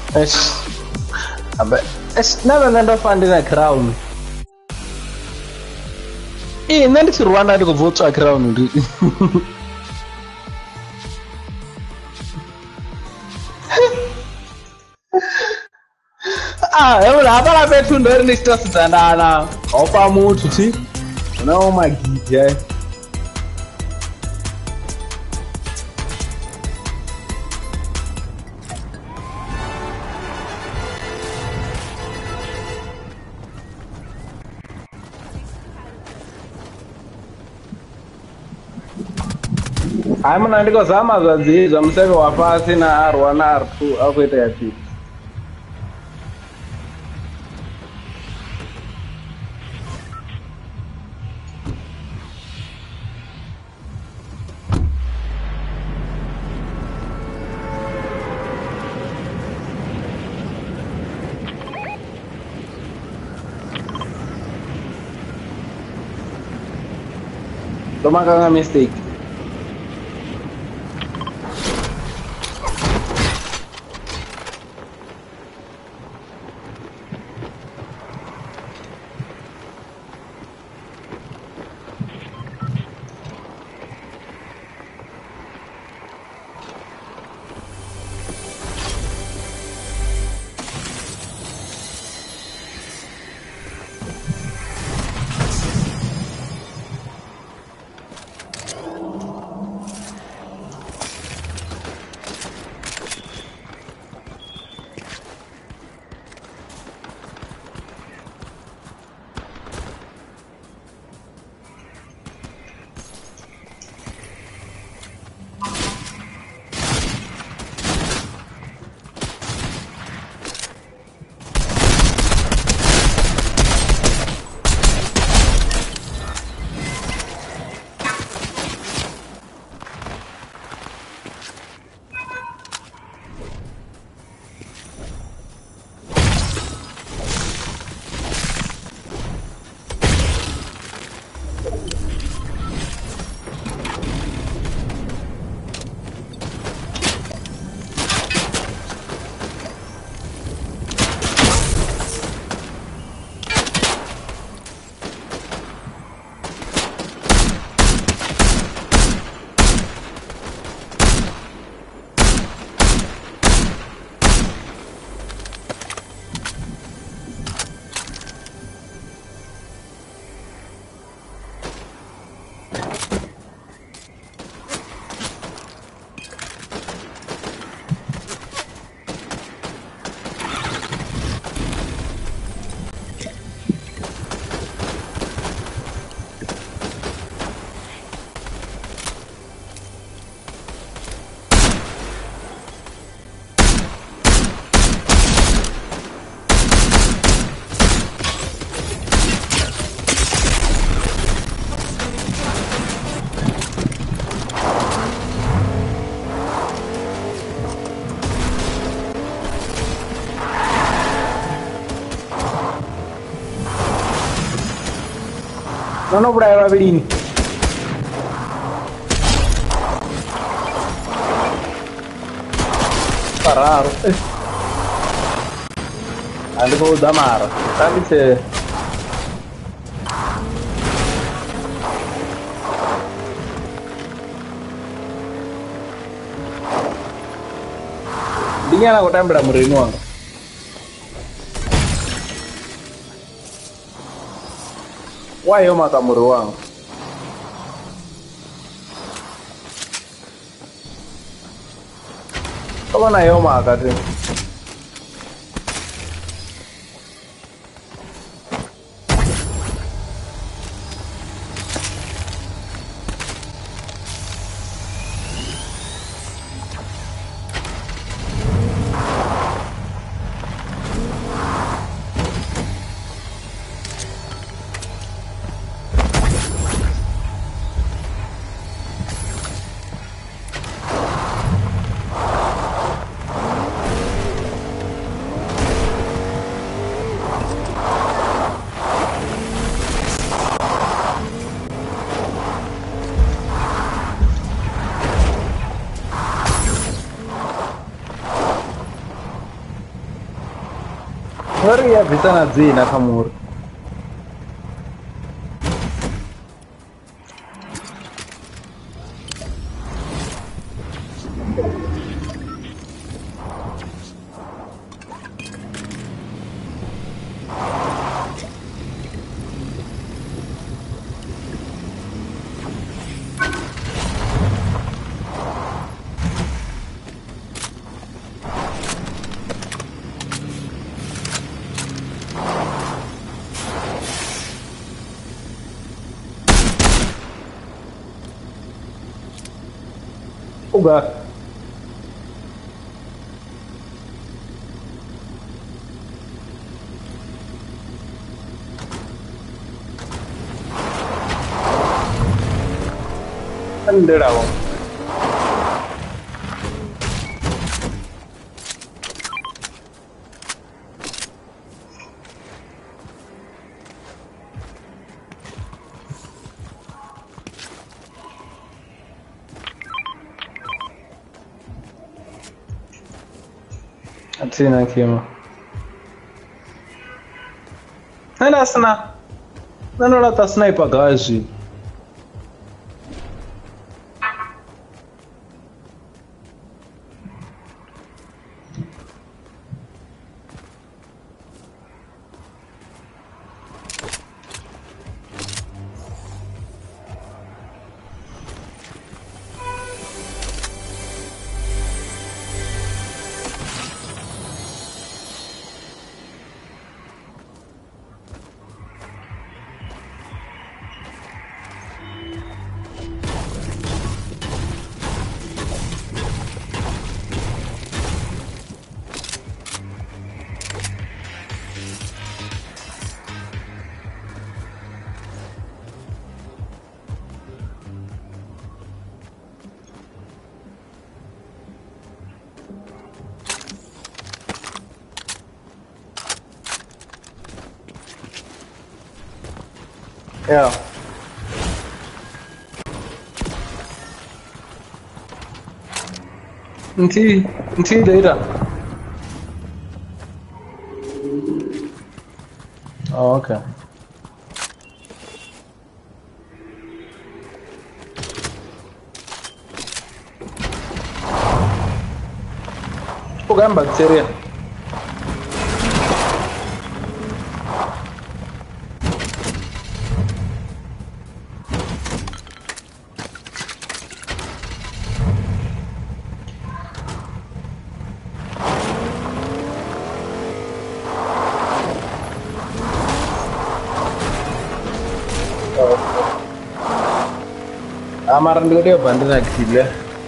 Eish. Abe, eish, never nenda finding a crown. Eh, nenda si Rwanda ndiko vote a crown ndi. Ah, eu lá para ver tudo ele está se dando. Opa muito, sim. Não uma guia. Ai mna ndiko zama zvadzizva museve wapasi na R one R two akuita yapi. Toma kanga mistake. No, no, bravo, Averini. Pararo. Ali vou dar mara. Sabe se Dinga na kutembea mrenu wangu. Wayo makamuru wangu. Kama na yo makati. Ori ya vitana zina kamuri. Uga. Anderawo. Atina kima. Nana sana. Nana la ta sniper gaji. Yeah. Until until later. Oh, okay. Bukan bacteria. Amaran dulu dia bantu lagi gila.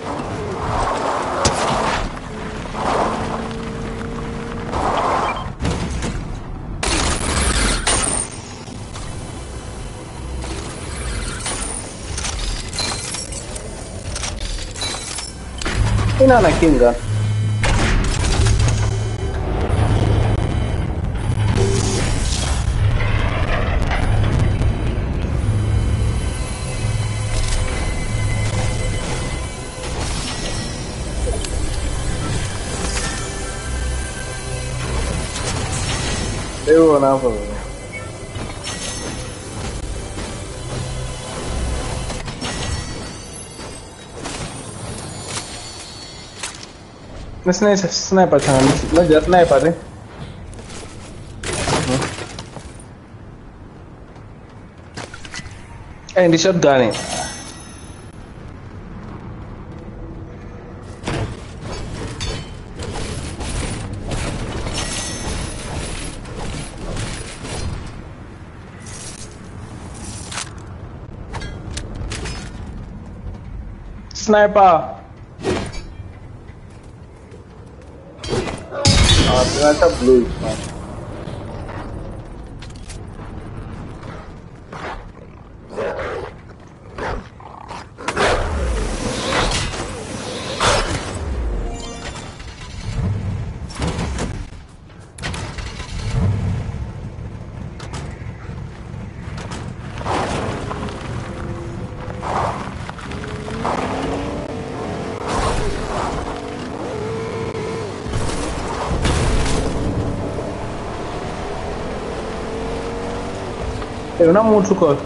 Ini anak king kan? Eu não vou. Mas nem sniper kan, lo jadi sniper deh. Eh, di shotgun nih. Sniper. Oh, ternyata blue. Eu não muito coisa.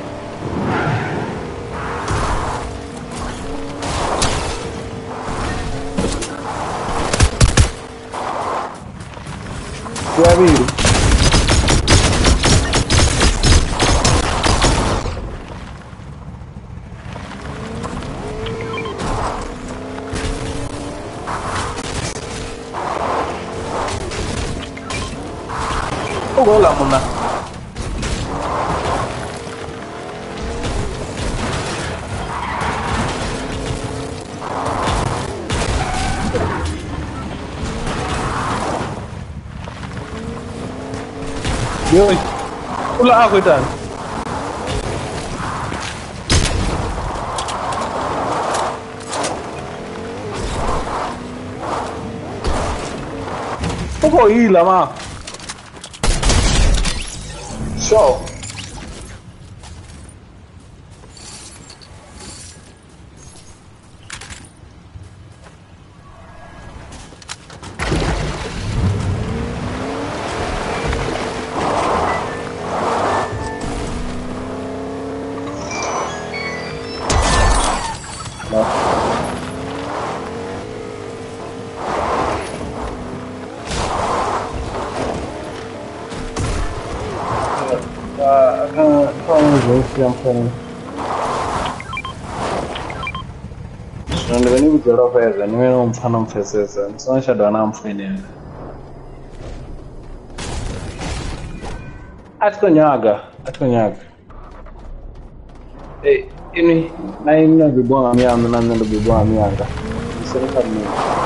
Já viram? O gol lá, mano. Yun. Wala ako dyan. Huwag ko hila, ma. So. Ndio veni kujora fedha niwe no mfana mfesesa nsonsha ndo anamfenela atkonyaga atkonyaga eh ini na ina bibwa mianga na ndo bibwa mianga serika mimi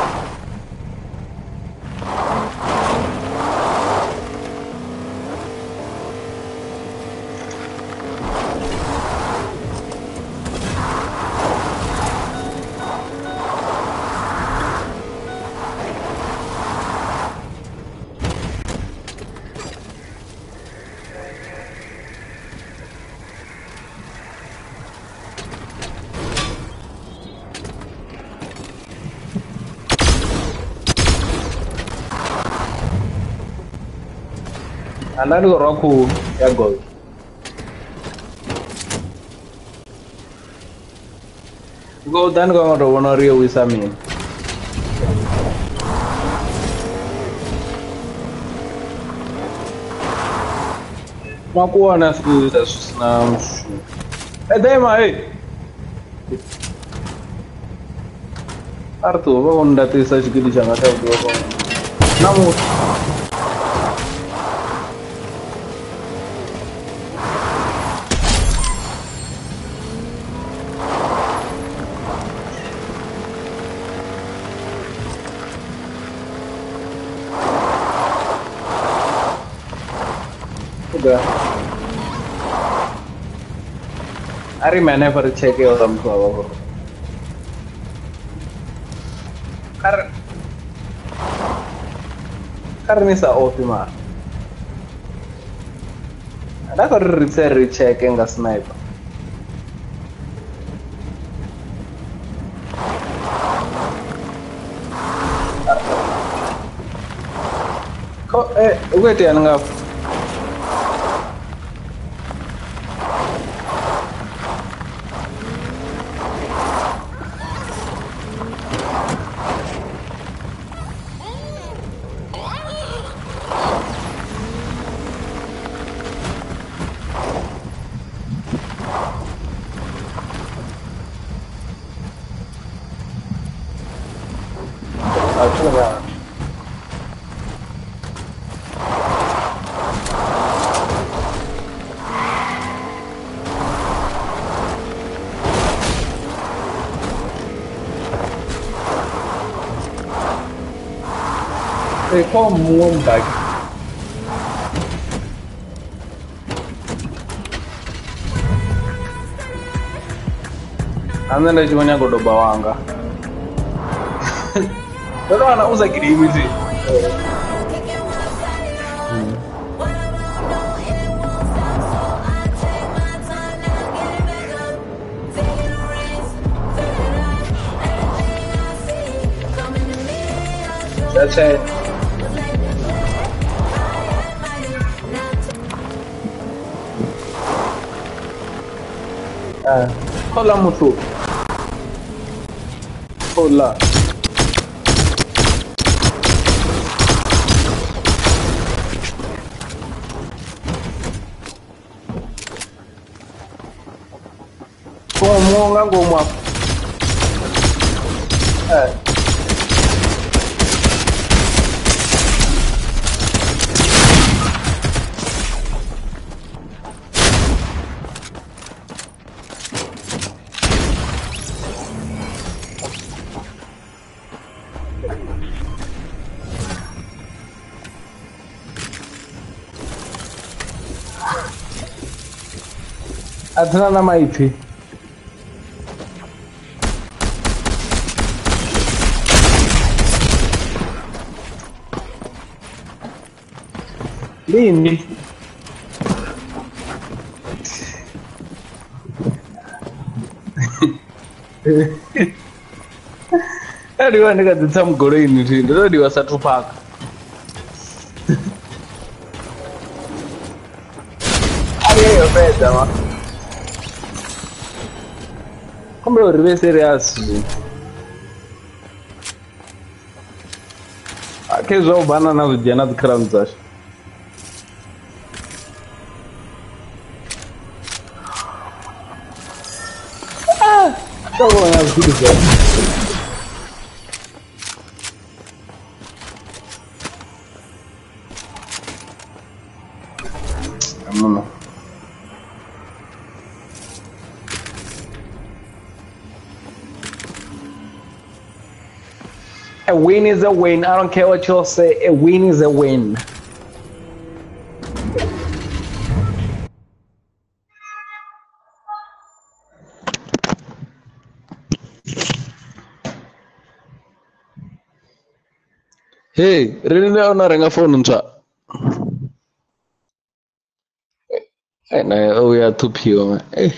andani ko roku ya gold go dan ko ro wono rio wisami makuwa na siku za na eh dema eh Artu ba onda te sa sigili janga ta do ko namu अरे मैंने पर छे के और हमको आवा कर कर नहीं सा ओपिमा ada कर रिसे रिचे के nggak sniper kok eh gue tian nggak They call warm bag. Anza jiwanya godo bawanga. Ndio anauza kidimi hizi. That's it. Ah, hola mucho. Hola. Como ngango mwa. Eh. Atina na maiphi. Lini? Adiwa ndikadzitsa mugoloini kuti ndinodiwa Satu Park. Ariyo pedza ma. Kumbe uri ve serious. Akezwa ubana vidia na crown zacho. Ah, tava na vida. Amuna. A win is a win. I don't care what you'll say. A win is a win. Hey, really now na renga phone ntsha. And I oh yeah two P M. Hey.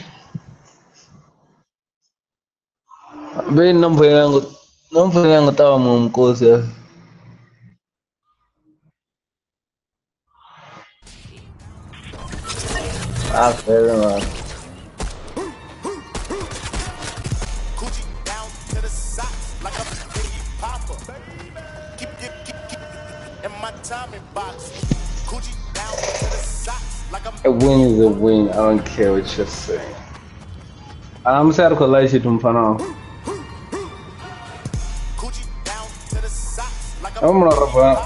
Be number yangu number yangu tawa mumkosi. Ah, fair enough. A win is a win. I don't care what you're saying. I'm sad to lie to him for now. I'm not a fan.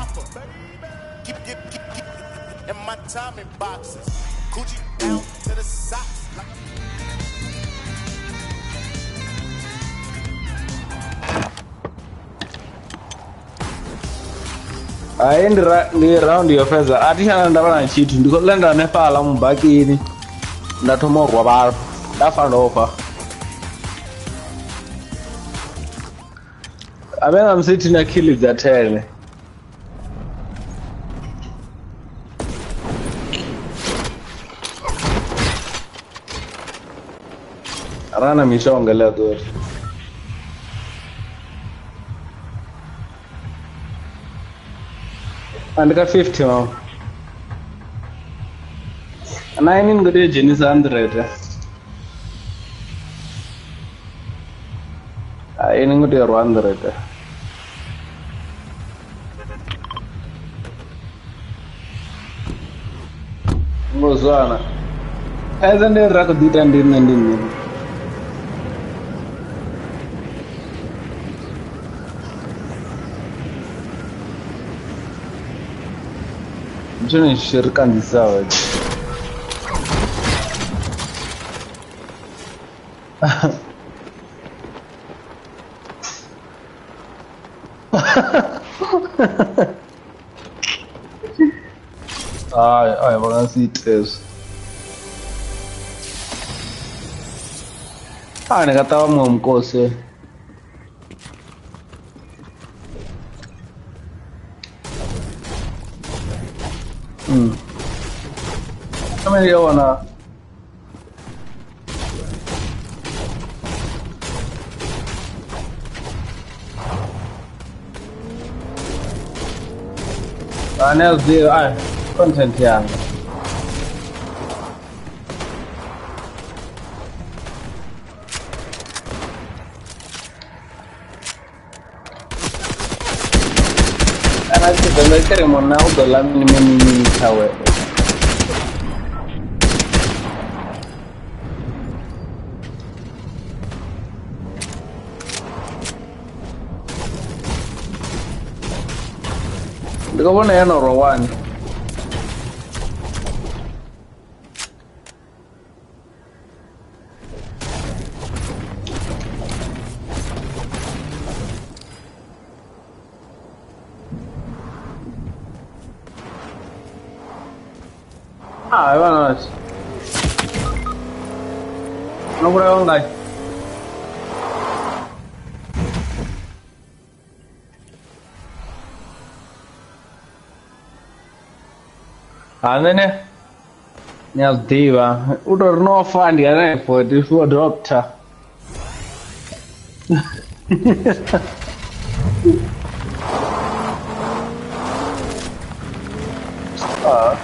I end around your face. I think I'm not cheating because land on a pal. I'm back in that tomorrow. About that far over. I mean, I'm sitting a kill if that tell me. Rana mishonga la door. And got fifty now. And I mean good age is hundred. I ain't good to hundred. Mozana. Hasn't a record and in and in. Juni shirkan sawa. Ai, ai, vou see três. Ah, nega tava mom kose. Hmm. Kama hiyo wana ana zero ah content yangu Anche quando saremo un'auto la minima minima uè. Diko bona yana rawani. Ah, bueno, no prueba online. Ah, nene. Nyas diva. Udah no fun dia repot itu doctor. Ah.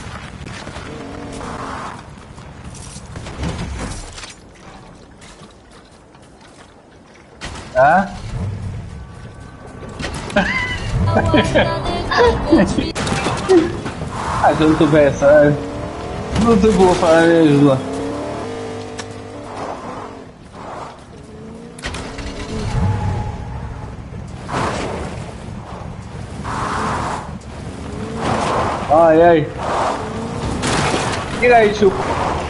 Hah? Ah, se eu não soubesse, não te vou falar mesmo. Ai, ai. Tira aí, Chupo.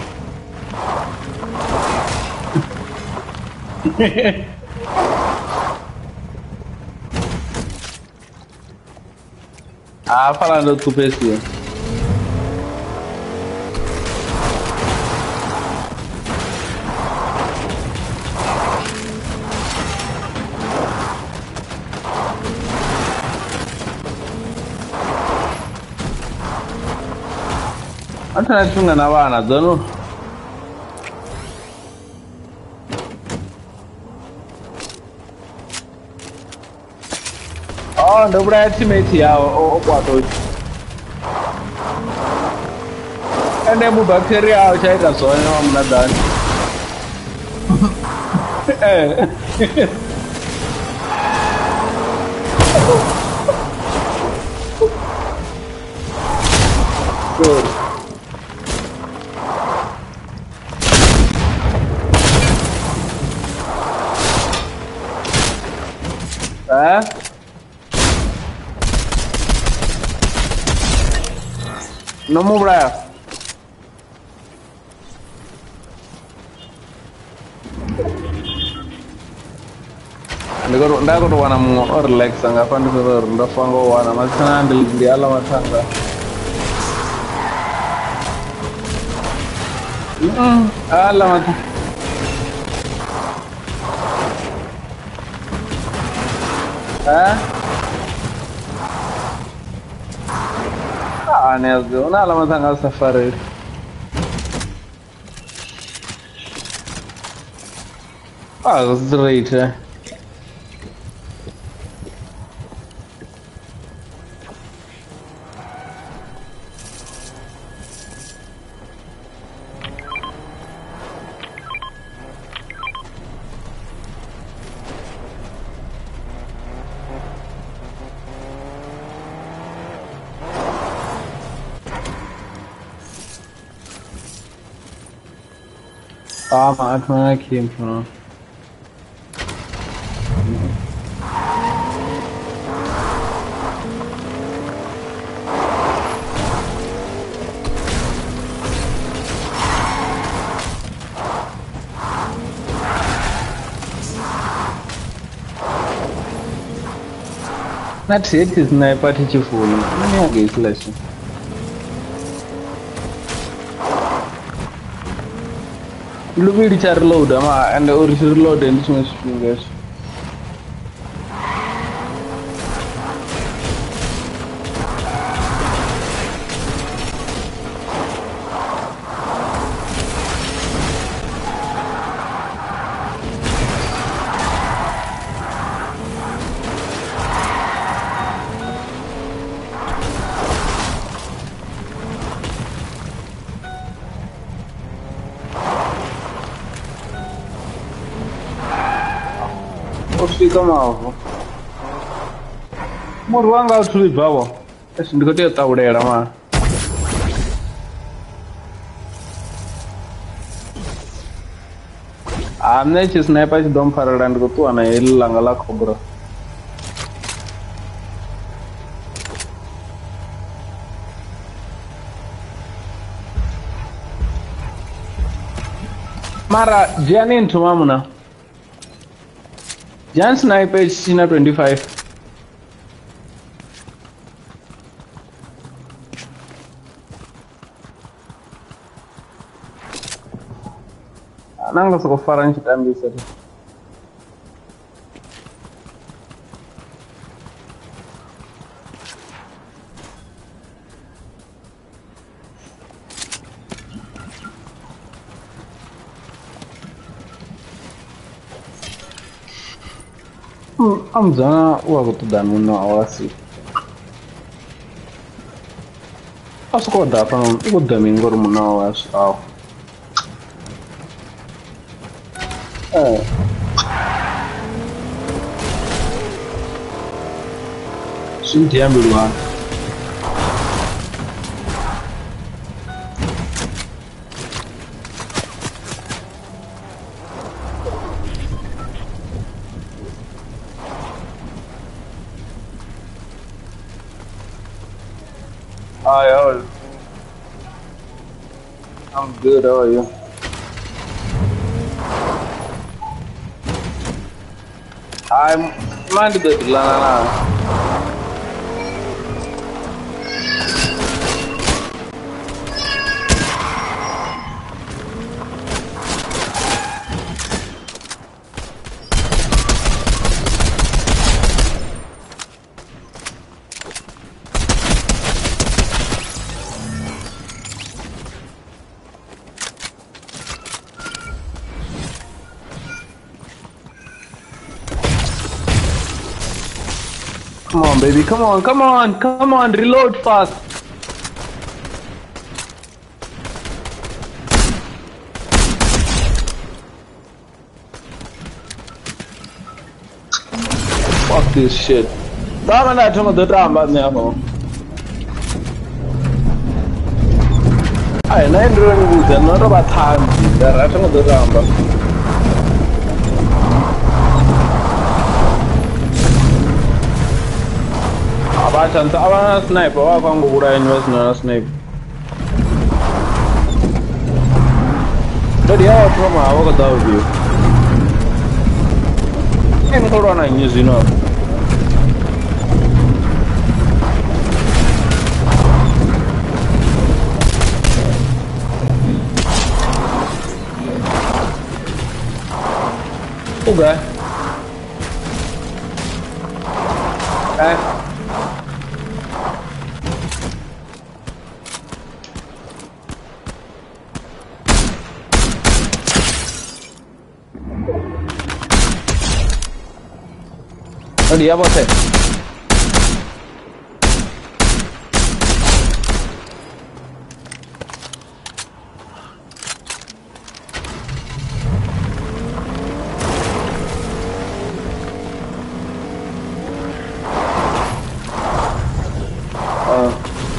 Ah, falando do P C. Antara tunga na bana zano. Oh, ndo bra teammate ya o kwato. Ene mu bacteria o chai ka so ne wa mna dan. Eh. Good. Ah? No mu bra. Ndiko ndako to wana mu or relax anga pandi ko ndo fango wana masana ndil ndi ala matanga. Mm, ala matanga. Eh? Ah, nezgo, una ala matanga safari. Ah, that's great. Eh? Ah, ma atmana kim from. That's it, is sniper teacher full. Many are gay selection. Lu bi di char load ama and original load and some fingers. Fica mal. muri wanga utuli bvavo ndikoteyotaurera ma hamne chisniper chidomparira ndikopiwana heli langa lako bro mara jiani ntuma muna jiani sniper china twenty-five nanga sokufara nchitambisa tu amzana wakutudana awasi asikoda pano ikudamingoro muna awasi awo eh sintiyambirwa Hi, how are you? I'm good, how are you? I'm mind the Lana. Come on, baby, come on, come on, come on, reload fast. Fuck this shit. Dama na tuma da drama ne ako. Ay, na indro ni buta, no roba time. Da tuma da drama. Abachanta abana sniper wakwangu kura nyuwasi na sniper. Jadi hawa trauma waka dawo biyu. Eni koro na nyuzi no. Uga. Eh. Oh, dia bos eh. Oh.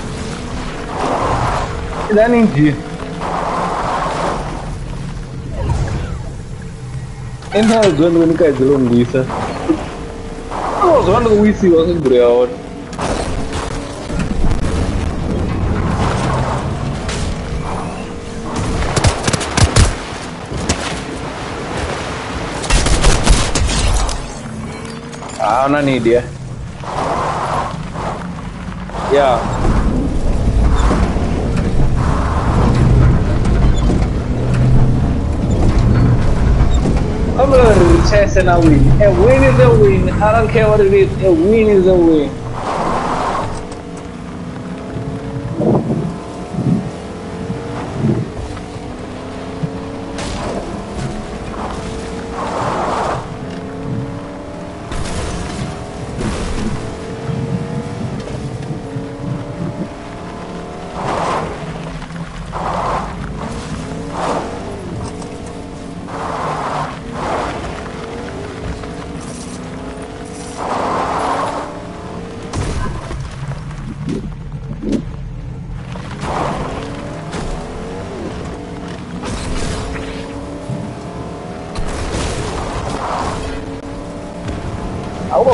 Dah ninja. Ini harus zone ini kayak belum bisa. Oh, so under the we see wasn't good out. Ah, not need ya. Yeah. I'm gonna chase and a win. A win is a win. I don't care what it is. A win is a win.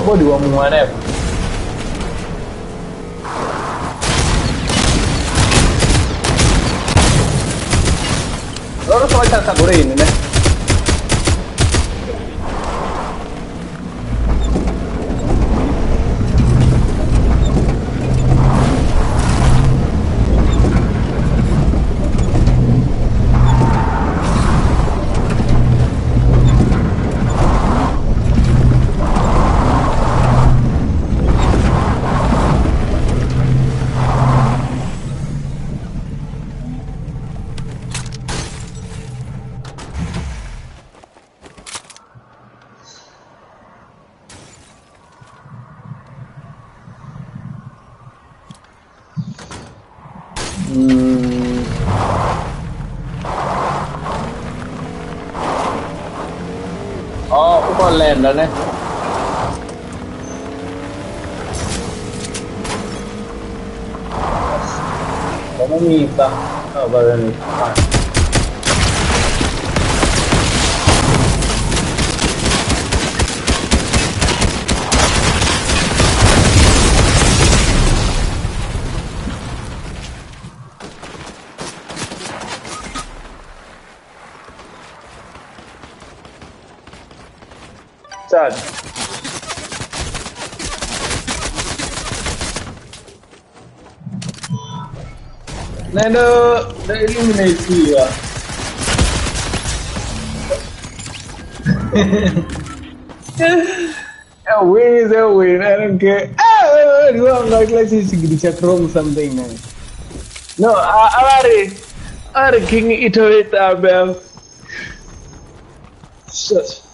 body wa mwana. Loro sono senza correre, né? Lên rồi đấy. Có một nhịp à? Ở vào đây. Sad. Then the the eliminate you. A win is a win. I don't care. Ah, I'm like let's see chat room something. No, I already already king it with our bell. Shush.